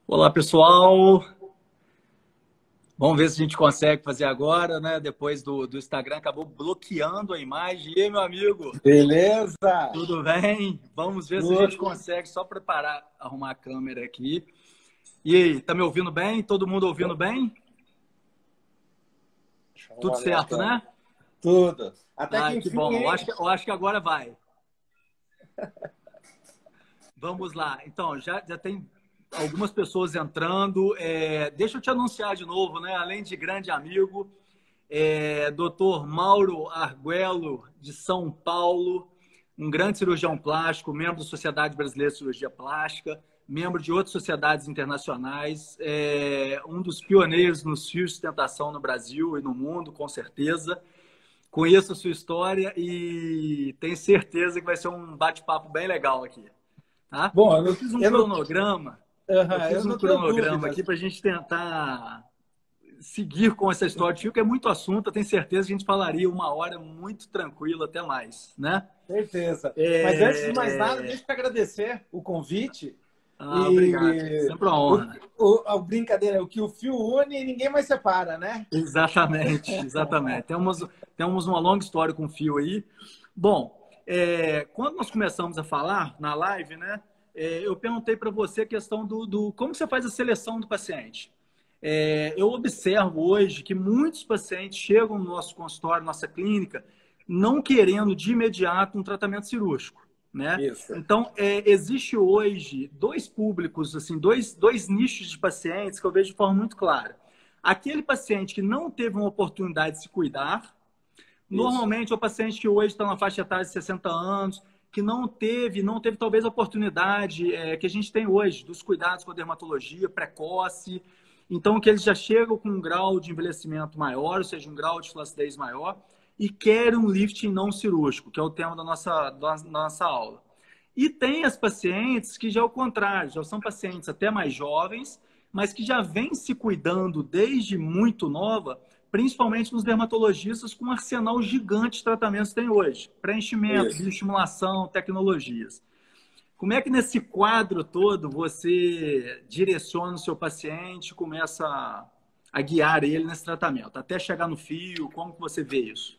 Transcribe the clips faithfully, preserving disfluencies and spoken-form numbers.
Olá, pessoal. Vamos ver se a gente consegue fazer agora, né? Depois do, do Instagram acabou bloqueando a imagem. E aí, meu amigo? Beleza? Tudo bem? Vamos ver se a gente Tudo. consegue só preparar, arrumar a câmera aqui. E aí, tá me ouvindo bem? Todo mundo ouvindo bem? Deixa eu Tudo arrumar minha certo, câmera. né? Tudo. Até que Ai, que enfim, bom. Eu hein? acho que, eu acho que agora vai. Vamos lá. Então, já, já tem algumas pessoas entrando. É, deixa eu te anunciar de novo, né? Além de grande amigo, é, doutor Mauro Arguello, de São Paulo, um grande cirurgião plástico, membro da Sociedade Brasileira de Cirurgia Plástica, membro de outras sociedades internacionais, é, um dos pioneiros nos fios de sustentação no Brasil e no mundo, com certeza. Conheço a sua história e tenho certeza que vai ser um bate-papo bem legal aqui. Tá? Bom, eu Eu não, fiz um eu não, cronograma, eu aham, eu fiz um não tenho cronograma dúvidas. aqui para a gente tentar seguir com essa história de fio, que é muito assunto. Eu tenho certeza que a gente falaria uma hora muito tranquilo, até mais, né? Certeza. Mas antes de mais nada, É... deixa eu te agradecer o convite. Ah, obrigado. E Sempre uma o, honra. o, a brincadeira, o que o fio une, ninguém mais separa, né? Exatamente, exatamente. Temos, temos uma longa história com fio aí. Bom, é, quando nós começamos a falar na live, né, é, eu perguntei para você a questão do, do como você faz a seleção do paciente. É, eu observo hoje que muitos pacientes chegam no nosso consultório, nossa clínica, não querendo de imediato um tratamento cirúrgico, né? Isso. Então, é, existe hoje dois públicos, assim, dois, dois nichos de pacientes que eu vejo de forma muito clara. Aquele paciente que não teve uma oportunidade de se cuidar, Isso. normalmente é o paciente que hoje está na faixa etária de sessenta anos, que não teve, não teve talvez a oportunidade é, que a gente tem hoje dos cuidados com a dermatologia precoce. Então, que eles já chegam com um grau de envelhecimento maior, ou seja, um grau de flacidez maior, e querem um lifting não cirúrgico, que é o tema da nossa, da nossa aula. E tem as pacientes que já é o contrário, já são pacientes até mais jovens, mas que já vêm se cuidando desde muito nova, principalmente nos dermatologistas, com um arsenal gigante de tratamentos que tem hoje. Preenchimento, Isso. bioestimulação, tecnologias. Como é que nesse quadro todo você direciona o seu paciente, começa a, a guiar ele nesse tratamento, até chegar no fio? Como que você vê isso?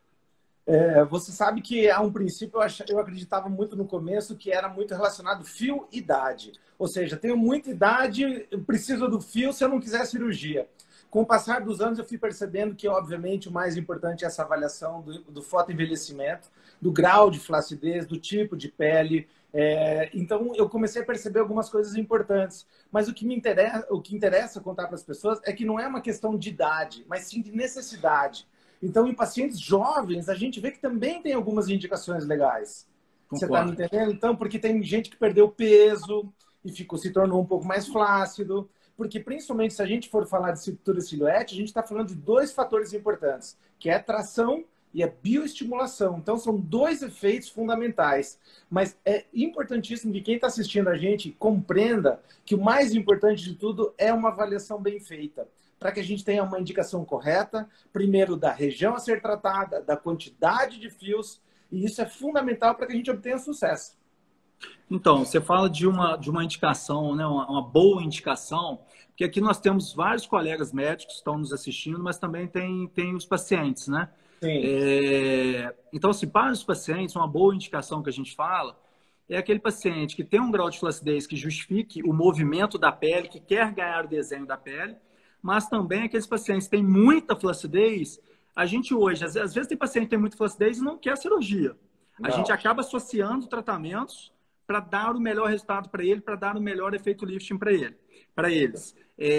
É, você sabe que há um princípio, eu, ach... eu acreditava muito no começo, que era muito relacionado fio-idade. Ou seja, tenho muita idade, eu preciso do fio se eu não quiser cirurgia. Com o passar dos anos, eu fui percebendo que, obviamente, o mais importante é essa avaliação do, do fotoenvelhecimento, do grau de flacidez, do tipo de pele. É, então, eu comecei a perceber algumas coisas importantes. Mas o que me interessa, o que interessa contar para as pessoas é que não é uma questão de idade, mas sim de necessidade. Então, em pacientes jovens, a gente vê que também tem algumas indicações legais. Você está me Concordo. entendendo? Então, porque tem gente que perdeu peso e ficou, se tornou um pouco mais flácido. Porque, principalmente, se a gente for falar de cintura e silhuete, a gente está falando de dois fatores importantes, que é tração e a bioestimulação. Então, são dois efeitos fundamentais. Mas é importantíssimo que quem está assistindo a gente compreenda que o mais importante de tudo é uma avaliação bem feita, para que a gente tenha uma indicação correta, primeiro da região a ser tratada, da quantidade de fios, e isso é fundamental para que a gente obtenha sucesso. Então, você fala de uma, de uma indicação, né, uma, uma boa indicação, porque aqui nós temos vários colegas médicos que estão nos assistindo, mas também tem, tem os pacientes, né? Sim. É, então, assim, para os pacientes, uma boa indicação que a gente fala é aquele paciente que tem um grau de flacidez que justifique o movimento da pele, que quer ganhar o desenho da pele, mas também aqueles pacientes que têm muita flacidez. A gente hoje, às às vezes tem paciente que tem muita flacidez e não quer cirurgia. A gente Não. acaba associando tratamentos para dar o melhor resultado para ele, para dar o melhor efeito lifting para ele, para eles.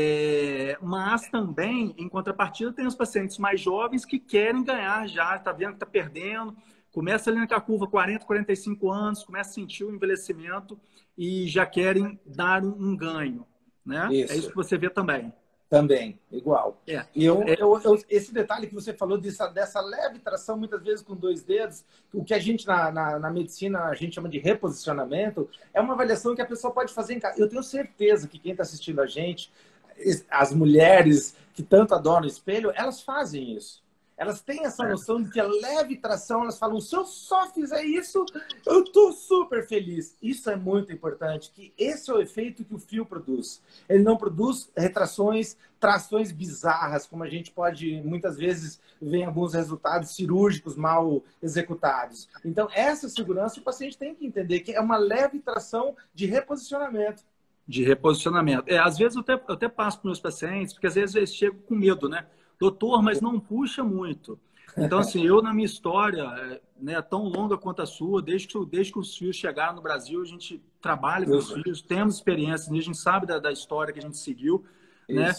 É, mas também, em contrapartida, tem os pacientes mais jovens que querem ganhar já, está vendo que está perdendo, começa ali na curva quarenta, quarenta e cinco anos, começa a sentir o envelhecimento e já querem dar um, um ganho, né? É isso Isso. que você vê também. Também, igual. É, E eu, é, eu, eu- esse detalhe que você falou dessa, dessa leve tração, muitas vezes com dois dedos, o que a gente na, na, na medicina a gente chama de reposicionamento, é uma avaliação que a pessoa pode fazer em casa. Eu tenho certeza que quem está assistindo a gente, as mulheres que tanto adoram o espelho, elas fazem isso. Elas têm essa noção de que a leve tração, elas falam, se eu só fizer isso, eu tô super feliz. Isso é muito importante, que esse é o efeito que o fio produz. Ele não produz retrações, trações bizarras, como a gente pode, muitas vezes, ver em alguns resultados cirúrgicos mal executados. Então, essa segurança o paciente tem que entender que é uma leve tração de reposicionamento. De reposicionamento. É, às vezes eu até, eu até passo para os meus pacientes, porque às vezes eles chegam com medo, né? Doutor, mas não puxa muito. Então, assim, eu na minha história, né, tão longa quanto a sua, desde que, desde que os fios chegaram no Brasil, a gente trabalha com os fios, temos experiência, a gente sabe da, da história que a gente seguiu, né?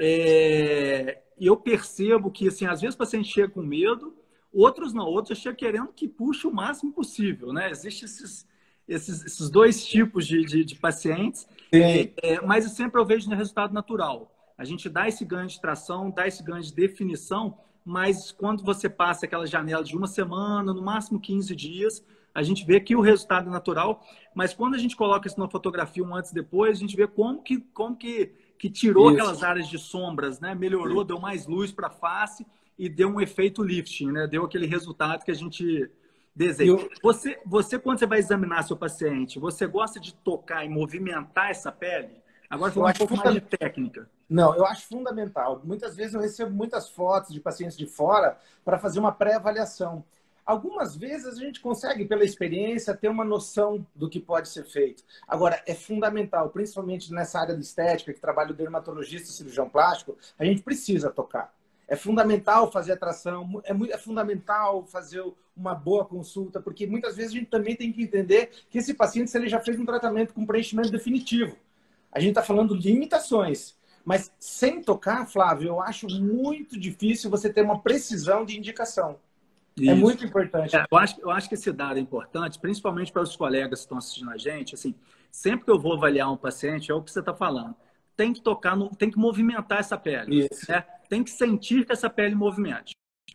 É, e eu percebo que, assim, às vezes o paciente chega com medo, outros não, outros chegam querendo que puxe o máximo possível, né? Existem esses, esses, esses dois tipos de, de, de pacientes, é, é, mas eu sempre eu vejo no resultado natural. A gente dá esse ganho de tração, dá esse ganho de definição, mas quando você passa aquela janela de uma semana, no máximo quinze dias, a gente vê que o resultado é natural, mas quando a gente coloca isso numa fotografia um antes e depois, a gente vê como que, como que, que tirou isso. Aquelas áreas de sombras, né? Melhorou, isso. Deu mais luz para a face e deu um efeito lifting, né? Deu aquele resultado que a gente deseja. Eu... Você, você, quando você vai examinar seu paciente, você gosta de tocar e movimentar essa pele? Agora, falando um pouco mais de técnica. Não, eu acho fundamental. Muitas vezes eu recebo muitas fotos de pacientes de fora para fazer uma pré-avaliação. Algumas vezes a gente consegue, pela experiência, ter uma noção do que pode ser feito. Agora, é fundamental, principalmente nessa área de estética, que trabalha o dermatologista e cirurgião plástico, a gente precisa tocar. É fundamental fazer a tração, é, muito, é fundamental fazer uma boa consulta, porque muitas vezes a gente também tem que entender que esse paciente, se ele já fez um tratamento com preenchimento definitivo, a gente está falando limitações. Mas sem tocar, Flávio, eu acho muito difícil você ter uma precisão de indicação. Isso. É muito importante. É, eu, acho, eu acho que esse dado é importante, principalmente para os colegas que estão assistindo a gente. Assim, sempre que eu vou avaliar um paciente, é o que você está falando. Tem que tocar, no, tem que movimentar essa pele. Isso. Né? Tem que sentir que essa pele movimente.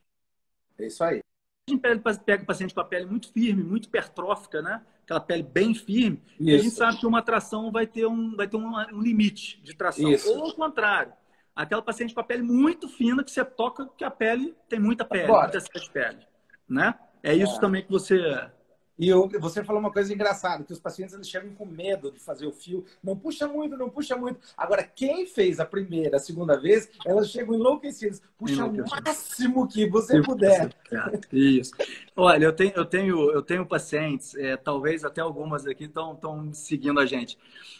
É isso aí. A gente pega o paciente com a pele muito firme, muito hipertrófica, né? Aquela pele bem firme, e a gente sabe que uma tração vai ter um, vai ter um, um limite de tração. Isso. Ou ao contrário, aquela paciente com a pele muito fina que você toca que a pele tem muita pele, Bora. muita excesso de pele. Né? É isso é. também que você... E eu, você falou uma coisa engraçada, que os pacientes eles chegam com medo de fazer o fio. Não puxa muito, não puxa muito. Agora, quem fez a primeira, a segunda vez, elas chegam enlouquecidas. Puxa o máximo que você puder. Isso. Olha, eu tenho, eu tenho, eu tenho pacientes, é, talvez até algumas aqui estão seguindo a gente.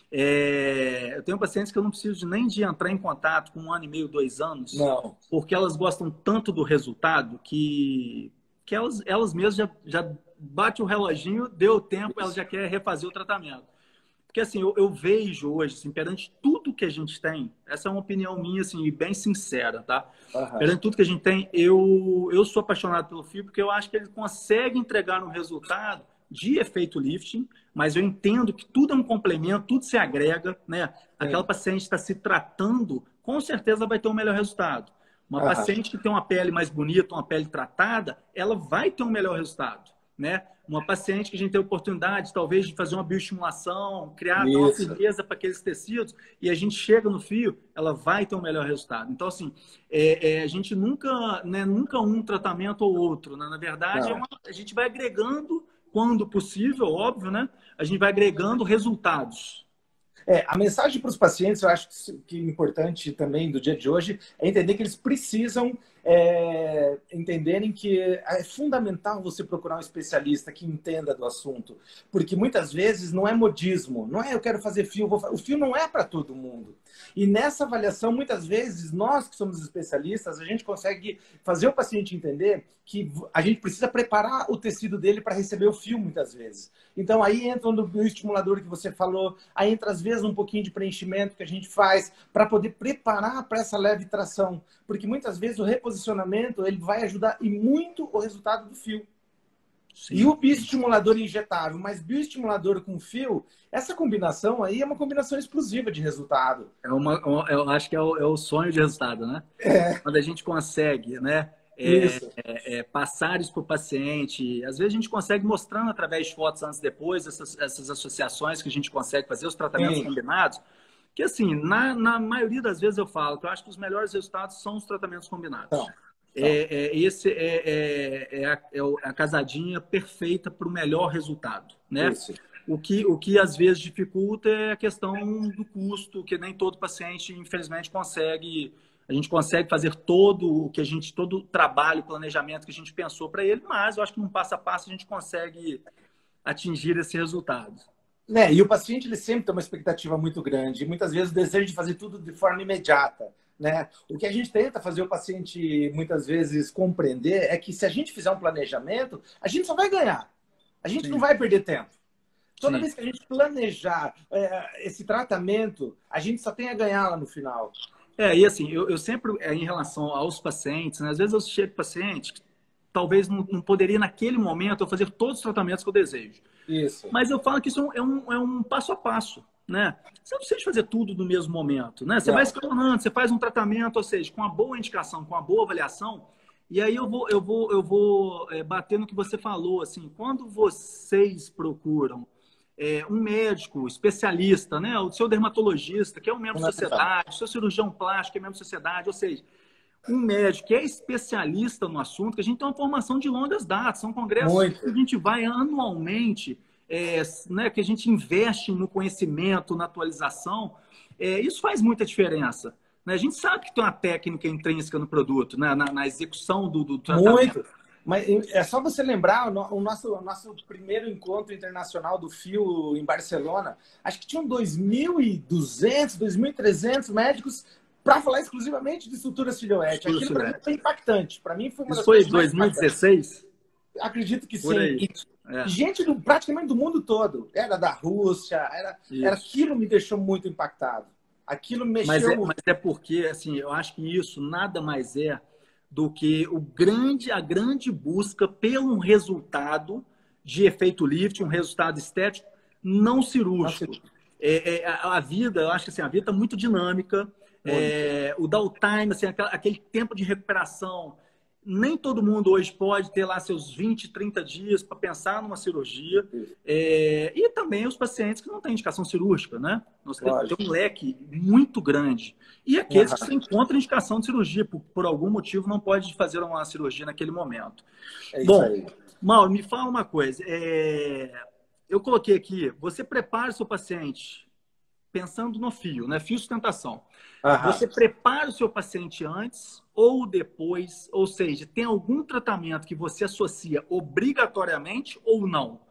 É, eu tenho pacientes que eu não preciso nem de entrar em contato com um ano e meio, dois anos. Não. Porque elas gostam tanto do resultado que, que elas, elas mesmas já... já bate o reloginho, deu tempo, ela já quer refazer o tratamento. Porque, assim, eu, eu vejo hoje, assim, perante tudo que a gente tem, essa é uma opinião minha, assim, bem sincera, tá? Uhum. Perante tudo que a gente tem, eu, eu sou apaixonado pelo fio, porque eu acho que ele consegue entregar um resultado de efeito lifting, mas eu entendo que tudo é um complemento, tudo se agrega, né? Aquela é. paciente está se tratando, com certeza vai ter um melhor resultado. Uma uhum. paciente que tem uma pele mais bonita, uma pele tratada, ela vai ter um melhor resultado. Né? Uma paciente que a gente tem a oportunidade, talvez, de fazer uma bioestimulação, criar uma firmeza para aqueles tecidos, e a gente chega no fio, ela vai ter um melhor resultado. Então, assim, é, é, a gente nunca, né, nunca um tratamento ou outro. Né? Na verdade, é uma, a gente vai agregando, quando possível, óbvio, né? A gente vai agregando resultados. É, a mensagem para os pacientes, eu acho que é importante também do dia de hoje, é entender que eles precisam é, entenderem que é fundamental você procurar um especialista que entenda do assunto. Porque muitas vezes não é modismo, não é eu quero fazer fio, vou fazer... o fio não é para todo mundo. E nessa avaliação, muitas vezes, nós que somos especialistas, a gente consegue fazer o paciente entender que a gente precisa preparar o tecido dele para receber o fio, muitas vezes. Então, aí entra no bioestimulador que você falou, aí entra, às vezes, um pouquinho de preenchimento que a gente faz para poder preparar para essa leve tração. Porque, muitas vezes, o reposicionamento ele vai ajudar e muito o resultado do fio. Sim. E o bioestimulador injetável, mas bioestimulador com fio, essa combinação aí é uma combinação explosiva de resultado. É uma, eu acho que é o, é o sonho de resultado, né? É. Quando a gente consegue, né? É, é, é, passar isso para o paciente. Às vezes a gente consegue mostrando através de fotos antes e depois, essas, essas associações que a gente consegue fazer, os tratamentos Sim. combinados. Que assim, na, na maioria das vezes eu falo que eu acho que os melhores resultados são os tratamentos combinados. Então. É, é, esse é, é, é, a, é a casadinha perfeita para o melhor resultado, né? Isso. O que, o que às vezes dificulta é a questão do custo, que nem todo paciente, infelizmente, consegue. A gente consegue fazer todo o que a gente, todo o trabalho, planejamento que a gente pensou para ele, mas eu acho que num passo a passo a gente consegue atingir esse resultado. É, e o paciente ele sempre tem uma expectativa muito grande, e muitas vezes o desejo de fazer tudo de forma imediata. Né? O que a gente tenta fazer o paciente muitas vezes compreender é que se a gente fizer um planejamento, a gente só vai ganhar. A gente Sim. não vai perder tempo. Toda Sim. vez que a gente planejar é, esse tratamento, a gente só tem a ganhar lá no final. É, e assim, eu, eu sempre, é, em relação aos pacientes, né, às vezes eu chego paciente que talvez não, não poderia naquele momento eu fazer todos os tratamentos que eu desejo. Isso. Mas eu falo que isso é um, é um passo a passo. Né? Você não precisa fazer tudo no mesmo momento, né? Você não. vai escalonando, você faz um tratamento, ou seja, com uma boa indicação, com uma boa avaliação, e aí eu vou, eu vou, eu vou é, bater no que você falou, assim, quando vocês procuram é, um médico especialista, né? O seu dermatologista, que é um membro da sociedade, o seu cirurgião plástico, que é membro da sociedade, ou seja, um médico que é especialista no assunto, que a gente tem uma formação de longas datas, são congressos Muito. que a gente vai anualmente. É, né, que a gente investe no conhecimento, na atualização, é, isso faz muita diferença. Né? A gente sabe que tem uma técnica intrínseca no produto, né? na, na execução do, do tratamento. Muito. Mas é só você lembrar o nosso, o nosso primeiro encontro internacional do Fio em Barcelona. Acho que tinham dois mil e duzentos, dois mil e trezentos médicos para falar exclusivamente de sutura cilioete. Aquilo para mim foi impactante. Para mim foi uma Isso foi em dois mil e dezesseis? Acredito que Por sim. Aí. E, É. Gente do, praticamente do mundo todo. Era da Rússia, era, era aquilo me deixou muito impactado. Aquilo mexeu... Mas é, mas é porque, assim, eu acho que isso nada mais é do que o grande, a grande busca pelo resultado de efeito lift, um resultado estético não cirúrgico. Não, é, é, a, a vida, eu acho que assim, a vida está muito dinâmica. É, o downtime, assim, aquele, aquele tempo de recuperação... Nem todo mundo hoje pode ter lá seus vinte, trinta dias para pensar numa cirurgia. É, e também os pacientes que não têm indicação cirúrgica, né? Nós temos um leque muito grande. E aqueles que se encontram indicação de cirurgia, por, por algum motivo não pode fazer uma cirurgia naquele momento. É Bom, aí. Mauro, me fala uma coisa. É, eu coloquei aqui, você prepara o seu paciente pensando no fio, né? Fio sustentação. Aham. Você prepara o seu paciente antes ou depois? Ou seja, tem algum tratamento que você associa obrigatoriamente ou não?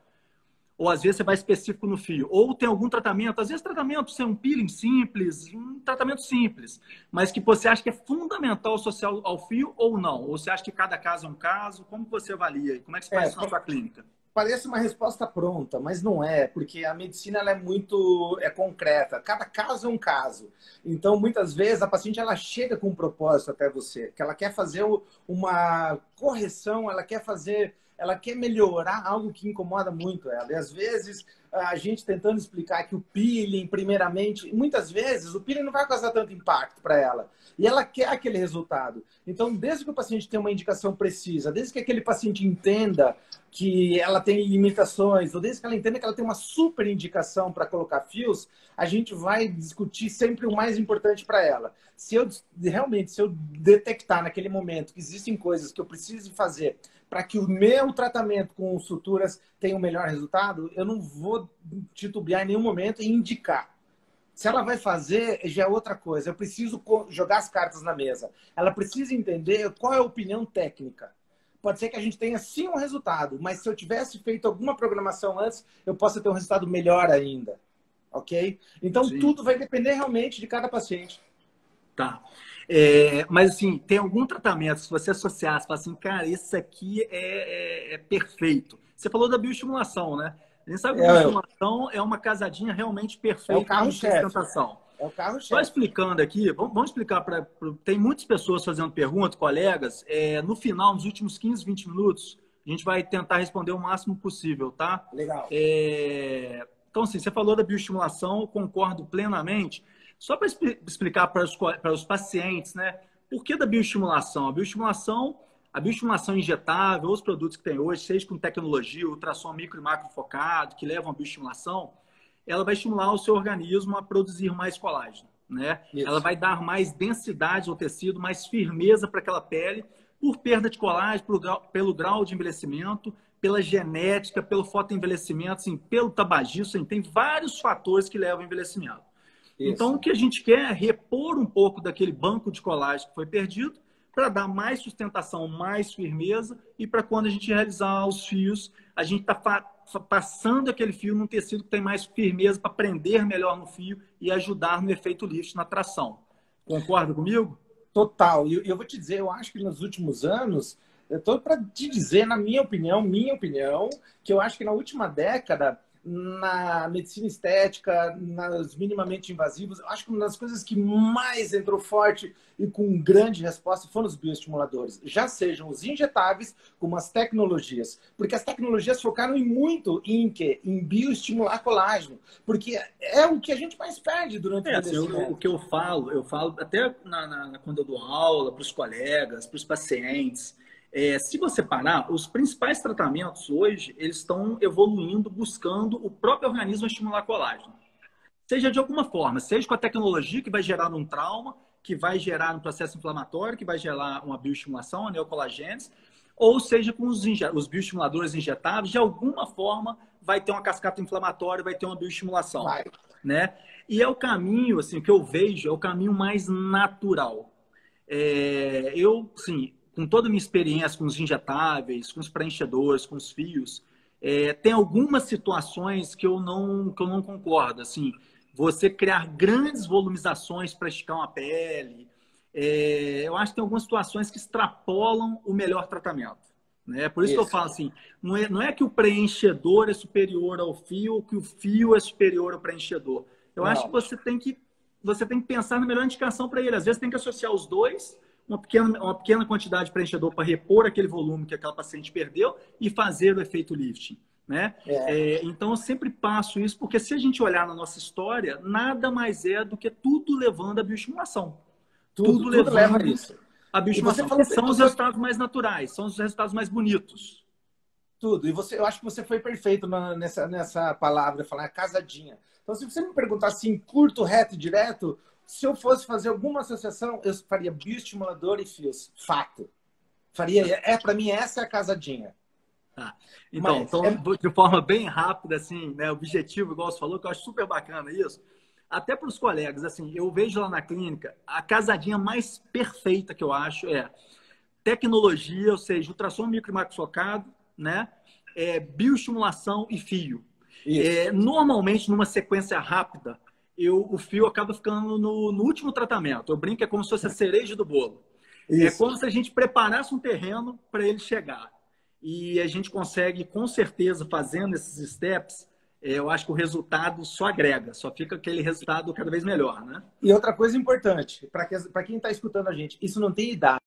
Ou às vezes você vai específico no fio. Ou tem algum tratamento, às vezes tratamento ser um peeling simples, um tratamento simples, mas que você acha que é fundamental associar ao fio ou não? Ou você acha que cada caso é um caso? Como você avalia? Como é que você faz é, isso na sua clínica? Parece uma resposta pronta, mas não é, porque a medicina ela é muito é concreta. Cada caso é um caso. Então, muitas vezes, a paciente ela chega com um propósito até você, que ela quer fazer uma correção, ela quer fazer, ela quer melhorar algo que incomoda muito ela. E, às vezes, a gente tentando explicar que o peeling, primeiramente, muitas vezes, o peeling não vai causar tanto impacto para ela. E ela quer aquele resultado. Então, desde que o paciente tenha uma indicação precisa, desde que aquele paciente entenda que ela tem limitações, ou desde que ela entenda que ela tem uma super indicação para colocar fios, a gente vai discutir sempre o mais importante para ela. Se eu realmente, se eu detectar naquele momento que existem coisas que eu preciso fazer para que o meu tratamento com suturas tenha um melhor resultado, eu não vou titubear em nenhum momento e indicar. Se ela vai fazer, já é outra coisa. Eu preciso jogar as cartas na mesa. Ela precisa entender qual é a opinião técnica. Pode ser que a gente tenha sim um resultado, mas se eu tivesse feito alguma programação antes, eu possa ter um resultado melhor ainda. Ok? Então, sim. Tudo vai depender realmente de cada paciente. Tá. É, mas, assim, tem algum tratamento, se você associasse, fala assim, cara, esse aqui é, é, é perfeito. Você falou da bioestimulação, né? A gente sabe que a bioestimulação é uma casadinha realmente perfeita. É o carro-chefe. É o carro-chefe. Só explicando aqui, vamos, vamos explicar para... Tem muitas pessoas fazendo perguntas, colegas. É, no final, nos últimos quinze, vinte minutos, a gente vai tentar responder o máximo possível, tá? Legal. É, então, assim, você falou da bioestimulação, eu concordo plenamente. Só para explicar para os, para os pacientes, né? Por que da bioestimulação? A bioestimulação, a bioestimulação injetável, os produtos que tem hoje, seja com tecnologia, ultrassom micro e macro focado, que levam a bioestimulação, ela vai estimular o seu organismo a produzir mais colágeno, né? Isso. Ela vai dar mais densidade ao tecido, mais firmeza para aquela pele, por perda de colágeno, pelo grau, pelo grau de envelhecimento, pela genética, pelo fotoenvelhecimento, assim, pelo tabagismo, assim, tem vários fatores que levam ao envelhecimento. Isso. Então, o que a gente quer é repor um pouco daquele banco de colágeno que foi perdido para dar mais sustentação, mais firmeza e para quando a gente realizar os fios, a gente está passando aquele fio num tecido que tem mais firmeza para prender melhor no fio e ajudar no efeito lift, na tração. Concorda comigo? Total. E eu, eu vou te dizer, eu acho que nos últimos anos, eu estou para te dizer, na minha opinião, minha opinião, que eu acho que na última década, na medicina estética, nas minimamente invasivos, eu acho que uma das coisas que mais entrou forte e com grande resposta foram os bioestimuladores. Já sejam os injetáveis, como as tecnologias. Porque as tecnologias focaram em muito em quê? Em bioestimular colágeno. Porque é o que a gente mais perde durante é, o assim, envelhecimento. o, o que eu falo, eu falo até na, na, quando eu dou aula, para os colegas, para os pacientes. É, se você parar, os principais tratamentos hoje, eles estão evoluindo, buscando o próprio organismo estimular colágeno. Seja de alguma forma, seja com a tecnologia que vai gerar um trauma, que vai gerar um processo inflamatório, que vai gerar uma bioestimulação, a neocolagênese, ou seja com os, os bioestimuladores injetáveis, de alguma forma vai ter uma cascata inflamatória, vai ter uma bioestimulação. Vai. Né? E é o caminho, assim, que eu vejo, é o caminho mais natural. É, eu, sim, com toda a minha experiência com os injetáveis, com os preenchedores, com os fios, é, tem algumas situações que eu não, que eu não concordo. Assim, você criar grandes volumizações para esticar uma pele, é, eu acho que tem algumas situações que extrapolam o melhor tratamento. Né? Por isso, isso que eu falo assim, não é, não é que o preenchedor é superior ao fio ou que o fio é superior ao preenchedor. Eu não. acho que você tem que, você tem que pensar na melhor indicação para ele. Às vezes tem que associar os dois, uma pequena, uma pequena quantidade de preenchedor para repor aquele volume que aquela paciente perdeu e fazer o efeito lifting. Né? É. É, então, eu sempre passo isso, porque se a gente olhar na nossa história, nada mais é do que tudo levando à bioestimulação. Tudo, tudo, tudo levando leva a isso. A bioestimulação. Falou, são os resultados mais naturais, são os resultados mais bonitos. Tudo. E você, eu acho que você foi perfeito na, nessa, nessa palavra, falar casadinha. Então, se você me perguntar assim, curto, reto e direto, se eu fosse fazer alguma associação, eu faria bioestimulador e fios. Fato. Faria. É, para mim, essa é a casadinha. Ah, então, então é... de forma bem rápida, assim, né, objetivo, igual você falou, que eu acho super bacana isso. Até para os colegas, assim, eu vejo lá na clínica, a casadinha mais perfeita que eu acho é tecnologia, ou seja, ultrassom micro e macro focado, né? É, bioestimulação e fio. É, normalmente, numa sequência rápida, eu, o fio acaba ficando no, no último tratamento. Eu brinco, é como se fosse a cereja do bolo. Isso. É como se a gente preparasse um terreno para ele chegar. E a gente consegue, com certeza, fazendo esses steps, eu acho que o resultado só agrega, só fica aquele resultado cada vez melhor, né? E outra coisa importante, para quem está escutando a gente, isso não tem idade.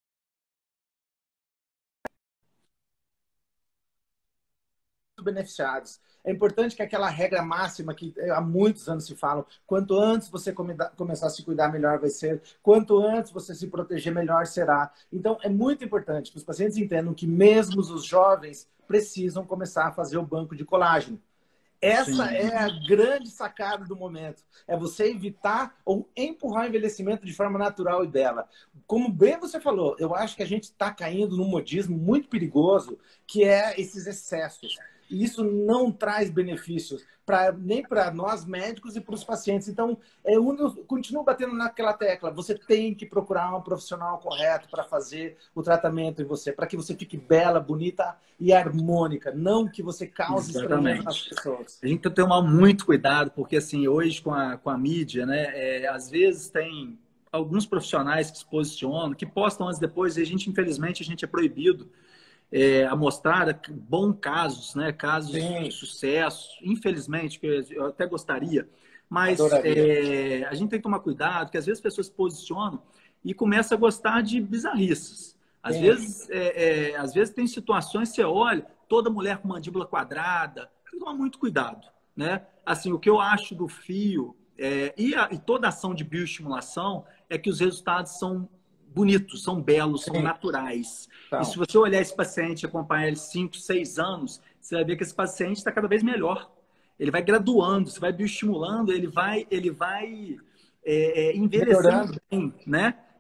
Beneficiados. É importante que aquela regra máxima que há muitos anos se falam, quanto antes você come, começar a se cuidar, melhor vai ser. Quanto antes você se proteger, melhor será. Então, é muito importante que os pacientes entendam que mesmo os jovens precisam começar a fazer o banco de colágeno. Essa Sim. é a grande sacada do momento. É você evitar ou empurrar o envelhecimento de forma natural e bela. Como bem você falou, eu acho que a gente está caindo num modismo muito perigoso, que é esses excessos. E isso não traz benefícios pra, nem para nós médicos e para os pacientes. Então, é, eu continuo batendo naquela tecla. Você tem que procurar um profissional correto para fazer o tratamento em você, para que você fique bela, bonita e harmônica, não que você cause estranheza nas pessoas. A gente tem que tomar muito cuidado, porque assim, hoje com a, com a mídia, né, é, às vezes tem alguns profissionais que se posicionam, que postam antes e depois, e a gente, infelizmente, a gente é proibido É, a mostrar bons casos, né? Casos Sim. de sucesso, infelizmente, que eu até gostaria, mas é, a gente tem que tomar cuidado, porque às vezes as pessoas se posicionam e começam a gostar de bizarrices. Às Sim. vezes, é, é, às vezes tem situações que você olha, toda mulher com mandíbula quadrada, tem que tomar muito cuidado, né? Assim, o que eu acho do fio é, e, a, e toda ação de bioestimulação é que os resultados são bonitos, são belos, são Sim. naturais. Então. E se você olhar esse paciente e acompanhar ele cinco, seis anos, você vai ver que esse paciente está cada vez melhor. Ele vai graduando, você vai bioestimulando, ele vai, ele vai é, é, envelhecendo bem, né?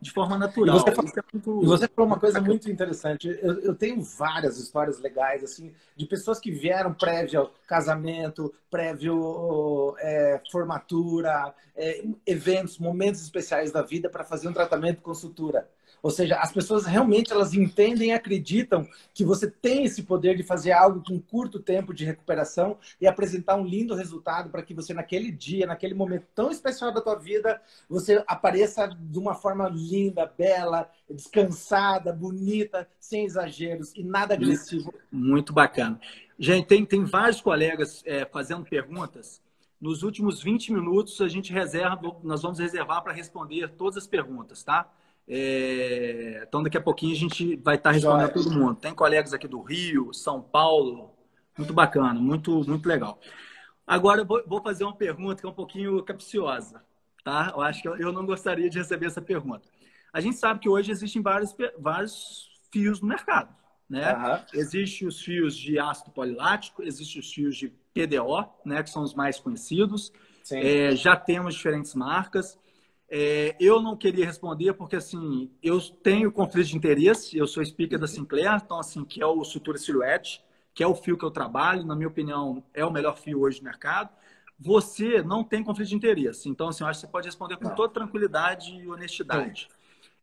de forma E você, natural. falou, Isso é e muito, você falou uma muito coisa bacana. muito interessante. Eu, eu tenho várias histórias legais, assim, de pessoas que vieram prévio ao casamento, prévio é, formatura, é, eventos, momentos especiais da vida para fazer um tratamento com sutura. Ou seja, as pessoas realmente elas entendem e acreditam que você tem esse poder de fazer algo com curto tempo de recuperação e apresentar um lindo resultado para que você, naquele dia, naquele momento tão especial da tua vida, você apareça de uma forma linda, bela, descansada, bonita, sem exageros e nada agressivo. Muito bacana. Gente, tem, tem vários colegas é, fazendo perguntas. Nos últimos vinte minutos, a gente reserva, nós vamos reservar para responder todas as perguntas, tá? É, então, daqui a pouquinho a gente vai estar respondendo a Joia. todo mundo. Tem colegas aqui do Rio, São Paulo. Muito bacana, muito, muito legal. Agora, eu vou, vou fazer uma pergunta que é um pouquinho capciosa, tá? Eu acho que eu, eu não gostaria de receber essa pergunta. A gente sabe que hoje existem vários, vários fios no mercado, né? Aham. Existem os fios de ácido polilático, existem os fios de P D O, né, que são os mais conhecidos. Sim. É, já temos diferentes marcas. É, eu não queria responder porque, assim, eu tenho conflito de interesse, eu sou speaker da Sinclair, então, assim, que é o Sutura Silhouette, que é o fio que eu trabalho, na minha opinião, é o melhor fio hoje no mercado. Você não tem conflito de interesse, então, assim, eu acho que você pode responder com Não. toda tranquilidade e Sim. honestidade.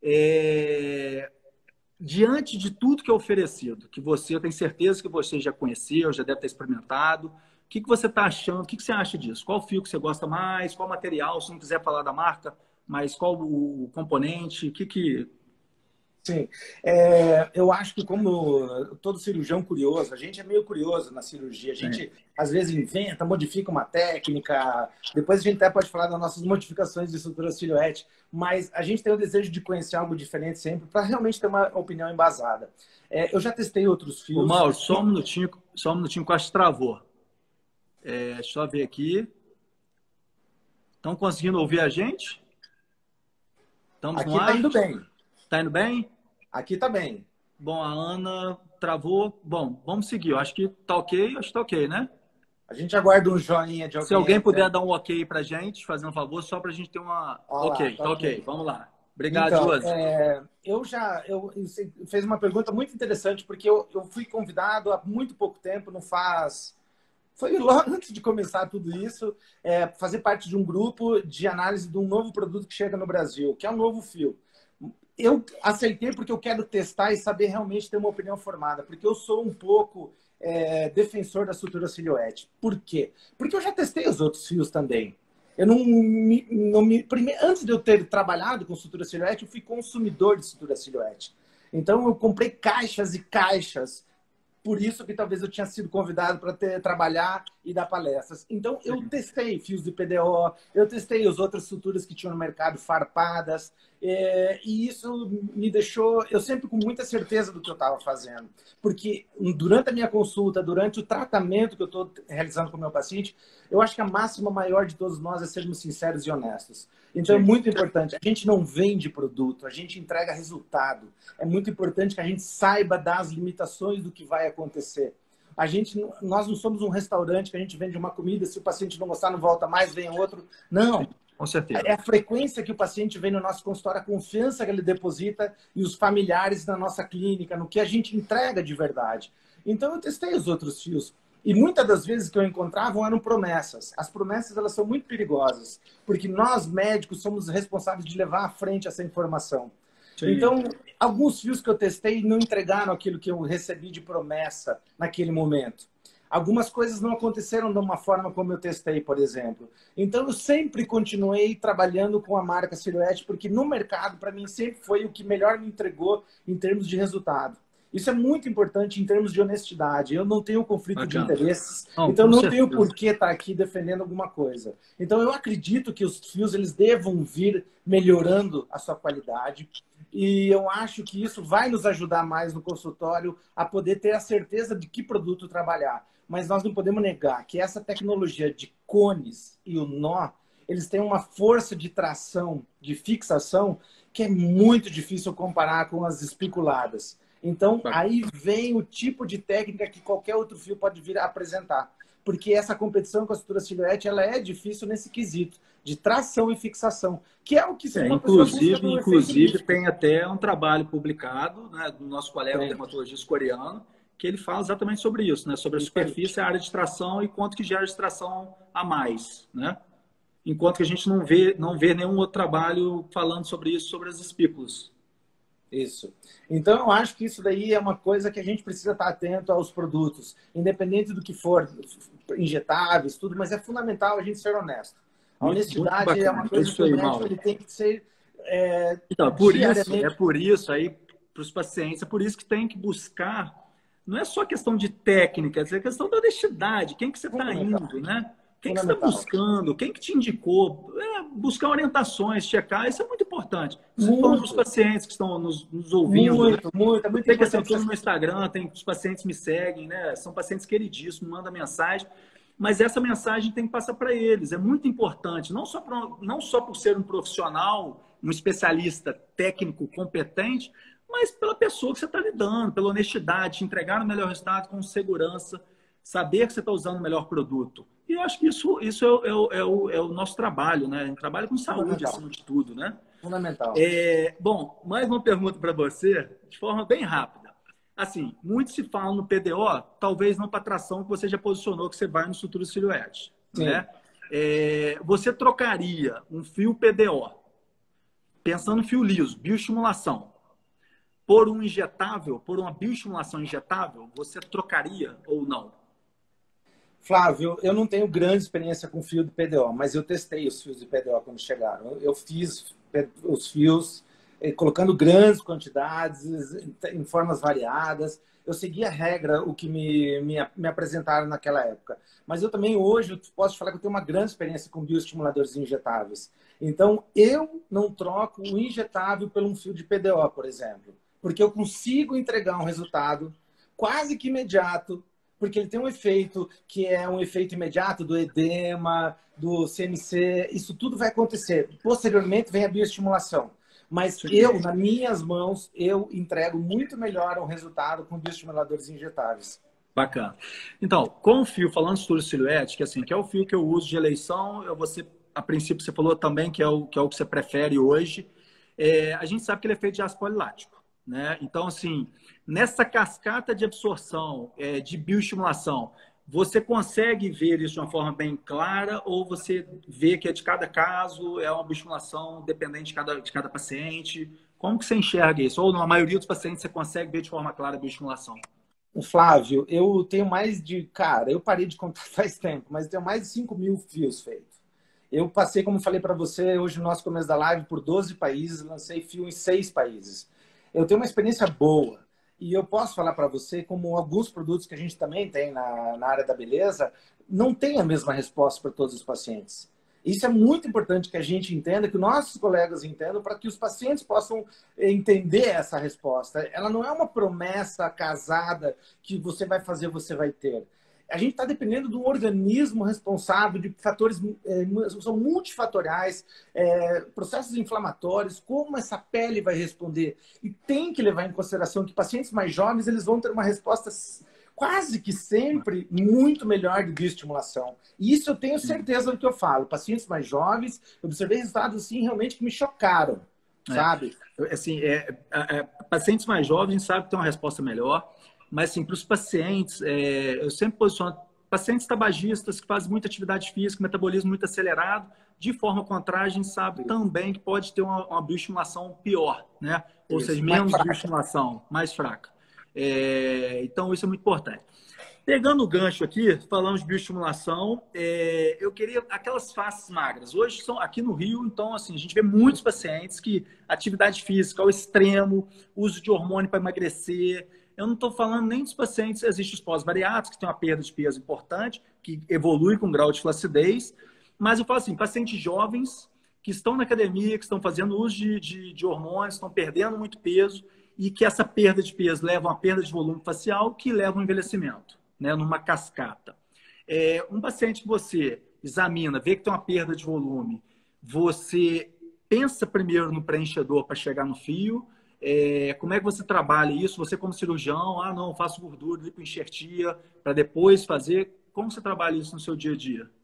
É, diante de tudo que é oferecido, que você, eu tenho certeza que você já conheceu, já deve ter experimentado, o que, que você está achando? O que, que você acha disso? Qual fio que você gosta mais? Qual material? Se não quiser falar da marca, mas qual o componente? O que que... Sim. É, eu acho que como todo cirurgião curioso, a gente é meio curioso na cirurgia. A gente, às vezes, inventa, modifica uma técnica. Depois a gente até pode falar das nossas modificações de sutura silhuete. Mas a gente tem o desejo de conhecer algo diferente sempre para realmente ter uma opinião embasada. É, eu já testei outros Ô, fios. Mauro, só um minutinho, só um minutinho que eu acho que travou. É, deixa eu ver aqui. Estão conseguindo ouvir a gente? Estamos no Aqui está ar? indo bem. Está indo bem? Aqui está bem. Bom, a Ana travou. Bom, vamos seguir. Eu acho que tá ok, acho que tá ok, né? A gente aguarda um joinha de Se alguém. alguém puder Até... dar um ok pra gente, fazer um favor, só pra gente ter uma... Olha lá, Ok, tá tá ok. ok, vamos lá. Obrigado, Então, Josi. é, eu já eu, você fez uma pergunta muito interessante, porque eu, eu fui convidado há muito pouco tempo, não faz... Foi logo antes de começar tudo isso, é, fazer parte de um grupo de análise de um novo produto que chega no Brasil, que é um novo fio. Eu aceitei porque eu quero testar e saber realmente ter uma opinião formada, porque eu sou um pouco é, defensor da sutura silhouette. Por quê? Porque eu já testei os outros fios também. Eu não me, não me primeiro, antes de eu ter trabalhado com sutura silhouette, eu fui consumidor de sutura silhouette. Então eu comprei caixas e caixas. Por isso que talvez eu tinha sido convidado para trabalhar e dar palestras. Então, eu testei fios de P D O, eu testei as outras suturas que tinham no mercado, farpadas, é, e isso me deixou, eu sempre com muita certeza do que eu estava fazendo. Porque durante a minha consulta, durante o tratamento que eu estou realizando com o meu paciente, eu acho que a máxima maior de todos nós é sermos sinceros e honestos. Então, Sim. é muito importante. A gente não vende produto, a gente entrega resultado. É muito importante que a gente saiba das limitações do que vai acontecer. A gente, nós não somos um restaurante que a gente vende uma comida, se o paciente não gostar, não volta mais, vem outro. Não. Com certeza. É a frequência que o paciente vem no nosso consultório, a confiança que ele deposita e os familiares na nossa clínica, no que a gente entrega de verdade. Então, eu testei os outros fios. E muitas das vezes que eu encontrava eram promessas. As promessas, elas são muito perigosas, porque nós, médicos, somos responsáveis de levar à frente essa informação. Sim. Então, alguns fios que eu testei não entregaram aquilo que eu recebi de promessa naquele momento. Algumas coisas não aconteceram de uma forma como eu testei, por exemplo. Então, eu sempre continuei trabalhando com a marca Silhouette, porque no mercado, para mim, sempre foi o que melhor me entregou em termos de resultado. Isso é muito importante em termos de honestidade. Eu não tenho conflito Bacana. de interesses, não, então não certeza. tenho por que estar aqui defendendo alguma coisa. Então, eu acredito que os fios eles devam vir melhorando a sua qualidade. E eu acho que isso vai nos ajudar mais no consultório a poder ter a certeza de que produto trabalhar. Mas nós não podemos negar que essa tecnologia de cones e o nó, eles têm uma força de tração, de fixação, que é muito difícil comparar com as espiculadas. Então, aí vem o tipo de técnica que qualquer outro fio pode vir a apresentar. Porque essa competição com a sutura silhouette, ela é difícil nesse quesito. de tração e fixação, que é o que É, uma pessoa busca inclusive, no efeito inclusive místico. tem até um trabalho publicado, né, do nosso colega Tem, dermatologista coreano, que ele fala exatamente sobre isso, né, sobre a isso aí. superfície, a área de tração e quanto que gera de tração a mais, né? Enquanto que a gente não vê, não vê nenhum outro trabalho falando sobre isso, sobre as espículas. Isso. Então, eu acho que isso daí é uma coisa que a gente precisa estar atento aos produtos, independente do que for, injetáveis, tudo, mas é fundamental a gente ser honesto. A Muito, muito honestidade é bacana. uma É coisa isso que o aí, médico Mauro. ele tem que ser é, Então, por isso, é diariamente. por isso aí, para os pacientes, é por isso que tem que buscar, não é só questão de técnica, é questão da honestidade, quem que você está Fundamental. indo, né? Quem que você está Fundamental. buscando, quem que te indicou, é, buscar orientações, checar, isso é muito importante. Principalmente para os Muito, pacientes que estão nos, nos ouvindo, né? muito, muito. É Eu muito sei que assim, eu importante estou no essa meu Instagram, tem, os pacientes me seguem, né? São pacientes queridíssimos, me mandam mensagem, mas essa mensagem tem que passar para eles. É muito importante, não só, pra, não só por ser um profissional, um especialista técnico competente, mas pela pessoa que você está lidando, pela honestidade, te entregar o melhor resultado com segurança, saber que você está usando o melhor produto. E eu acho que isso, isso é, o, é, o, é, o, é o nosso trabalho, né? A gente trabalha com saúde fundamental. acima de tudo, né? Fundamental. É, bom, mais uma pergunta para você, de forma bem rápida. Assim, muito se fala no P D O, talvez não para tração que você já posicionou que você vai no sutura silhuete, Sim. né? É, você trocaria um fio P D O, pensando no fio liso, bioestimulação, por um injetável, por uma bioestimulação injetável, você trocaria ou não? Flávio, eu não tenho grande experiência com fio de P D O, mas eu testei os fios de P D O quando chegaram. Eu fiz os fios eh, colocando grandes quantidades, em formas variadas. Eu segui a regra, o que me, me, me apresentaram naquela época. Mas eu também hoje posso te falar que eu tenho uma grande experiência com bioestimuladores injetáveis. Então, eu não troco o injetável por um fio de P D O, por exemplo, porque eu consigo entregar um resultado quase que imediato, porque ele tem um efeito que é um efeito imediato do edema, do C M C, isso tudo vai acontecer. Posteriormente vem a bioestimulação. Mas Sim. eu, nas minhas mãos, eu entrego muito melhor um resultado com bioestimuladores injetáveis. Bacana. Então, com o fio, falando de sutura silhuete, que assim, que é o fio que eu uso de eleição, eu, você, a princípio você falou também que é o que, é o que você prefere hoje, é, a gente sabe que ele é feito de aço polilático, né? Então, assim, nessa cascata de absorção, é, de bioestimulação, você consegue ver isso de uma forma bem clara ou você vê que é de cada caso, é uma bioestimulação dependente de cada, de cada paciente? Como que você enxerga isso? Ou na maioria dos pacientes você consegue ver de forma clara a bioestimulação? Flávio, eu tenho mais de... Cara, eu parei de contar faz tempo, mas eu tenho mais de cinco mil fios feitos. Eu passei, como falei para você, hoje no nosso começo da live, por doze países, lancei fio em seis países. Eu tenho uma experiência boa. E eu posso falar para você, como alguns produtos que a gente também tem na, na área da beleza, não tem a mesma resposta para todos os pacientes. Isso é muito importante que a gente entenda, que nossos colegas entendam, para que os pacientes possam entender essa resposta. Ela não é uma promessa casada que você vai fazer, você vai ter. A gente está dependendo de um organismo responsável de fatores, é, são multifatoriais, é, processos inflamatórios, como essa pele vai responder. E tem que levar em consideração que pacientes mais jovens eles vão ter uma resposta quase que sempre muito melhor de bioestimulação. E isso eu tenho certeza do que eu falo. Pacientes mais jovens, eu observei resultados assim, realmente que me chocaram, é, sabe? Assim, é, é, é, pacientes mais jovens sabem que tem uma resposta melhor, mas assim, para os pacientes, é, eu sempre posiciono pacientes tabagistas que fazem muita atividade física, metabolismo muito acelerado, de forma contrária, a gente sabe também que pode ter uma, uma bioestimulação pior, né? Ou Isso, seja, mais menos fraca. bioestimulação, mais fraca. É, então, isso é muito importante. Pegando o gancho aqui, falamos de bioestimulação, é, eu queria aquelas faces magras. Hoje, são aqui no Rio, então, assim, a gente vê muitos pacientes que atividade física ao extremo, uso de hormônio para emagrecer. Eu não estou falando nem dos pacientes, existem os pós-bariátricos, que tem uma perda de peso importante, que evolui com grau de flacidez, mas eu falo assim, pacientes jovens que estão na academia, que estão fazendo uso de, de, de hormônios, estão perdendo muito peso, e que essa perda de peso leva a uma perda de volume facial, que leva ao envelhecimento, né, numa cascata. É, um paciente que você examina, vê que tem uma perda de volume, você pensa primeiro no preenchedor para chegar no fio. É, como é que você trabalha isso? Você como cirurgião, ah, não, faço gordura, lipoenxertia, para depois fazer. Como você trabalha isso no seu dia a dia?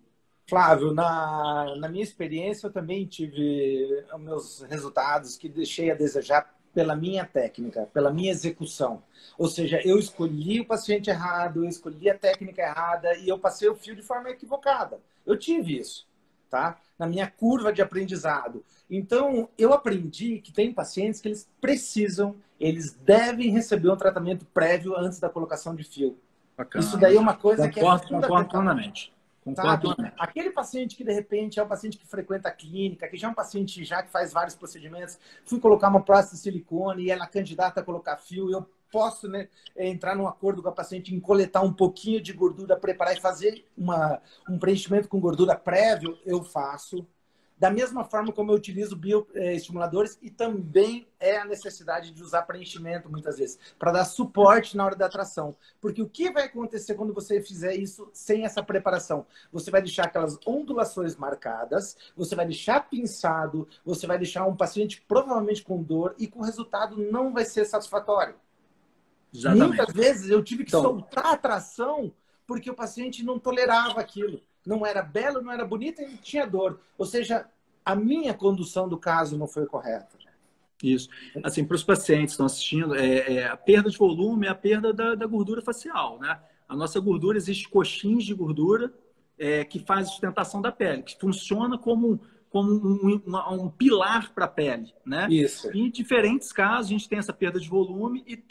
Flávio, na, na minha experiência, eu também tive meus resultados que deixei a desejar pela minha técnica, pela minha execução. Ou seja, eu escolhi o paciente errado, eu escolhi a técnica errada e eu passei o fio de forma equivocada. Eu tive isso, tá? Na minha curva de aprendizado. Então, eu aprendi que tem pacientes que eles precisam, eles devem receber um tratamento prévio antes da colocação de fio. Bacana. Isso daí é uma coisa Concordo, que é fundamental. concordo plenamente. Concordo Sabe? plenamente. Aquele paciente que, de repente, é um paciente que frequenta a clínica, que já é um paciente já que faz vários procedimentos, fui colocar uma prótese de silicone e ela é candidata a colocar fio, eu posso, né, entrar num acordo com a paciente em coletar um pouquinho de gordura, preparar e fazer uma, um preenchimento com gordura prévio, eu faço. Da mesma forma como eu utilizo bioestimuladores e também é a necessidade de usar preenchimento muitas vezes, para dar suporte na hora da tração. Porque o que vai acontecer quando você fizer isso sem essa preparação? Você vai deixar aquelas ondulações marcadas, você vai deixar pinçado, você vai deixar um paciente provavelmente com dor e com o resultado não vai ser satisfatório. Exatamente. Muitas vezes eu tive que Então, soltar a tração porque o paciente não tolerava aquilo. Não era belo, não era bonito e tinha dor. Ou seja, a minha condução do caso não foi correta. Isso. Assim, para os pacientes que estão assistindo, é, é, a perda de volume é a perda da, da gordura facial, né? A nossa gordura, existe coxins de gordura é, que faz a sustentação da pele, que funciona como, como um, um, um pilar para a pele, né? Isso. Em diferentes casos, a gente tem essa perda de volume e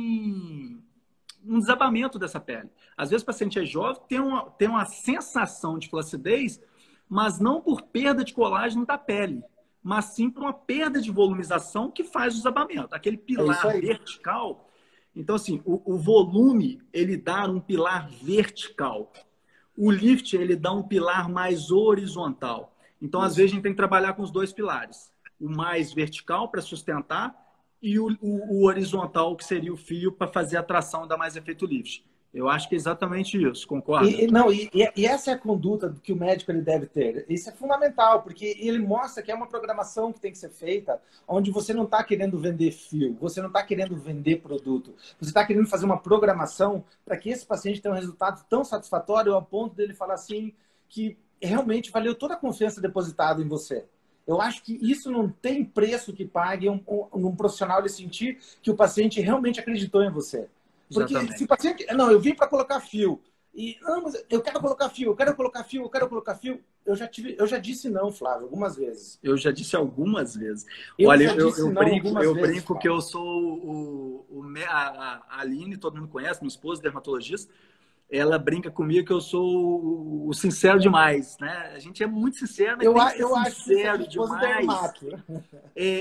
tem um desabamento dessa pele. Às vezes o paciente é jovem, tem uma, tem uma sensação de flacidez, mas não por perda de colágeno da pele, mas sim por uma perda de volumização que faz o desabamento. Aquele pilar É vertical. Então, assim, o, o volume, ele dá um pilar vertical. O lift, ele dá um pilar mais horizontal. Então, Isso. às vezes, a gente tem que trabalhar com os dois pilares. O mais vertical para sustentar e o, o, o horizontal, que seria o fio, para fazer a tração e dar mais efeito lift. Eu acho que é exatamente isso, concorda? E, não, e, e essa é a conduta que o médico ele deve ter. Isso é fundamental, porque ele mostra que é uma programação que tem que ser feita, onde você não está querendo vender fio, você não está querendo vender produto. Você está querendo fazer uma programação para que esse paciente tenha um resultado tão satisfatório ao ponto dele falar assim, que realmente valeu toda a confiança depositada em você. Eu acho que isso não tem preço que pague um, um, um profissional de sentir que o paciente realmente acreditou em você. Porque Exatamente. Se o paciente... Não, eu vim para colocar fio. E, não, mas eu quero colocar fio, eu quero colocar fio, eu quero colocar fio. Eu já, tive, eu já disse não, Flávio, algumas vezes. Eu já disse algumas vezes. Eu Olha, já eu, disse eu não brinco, algumas eu vezes, brinco Flávio. que eu sou o, o, a, a Aline, todo mundo conhece, minha esposa, dermatologista. Ela brinca comigo que eu sou o sincero demais, né? A gente é muito sincero, mas eu, tem que ser eu sincero acho que você demais. É,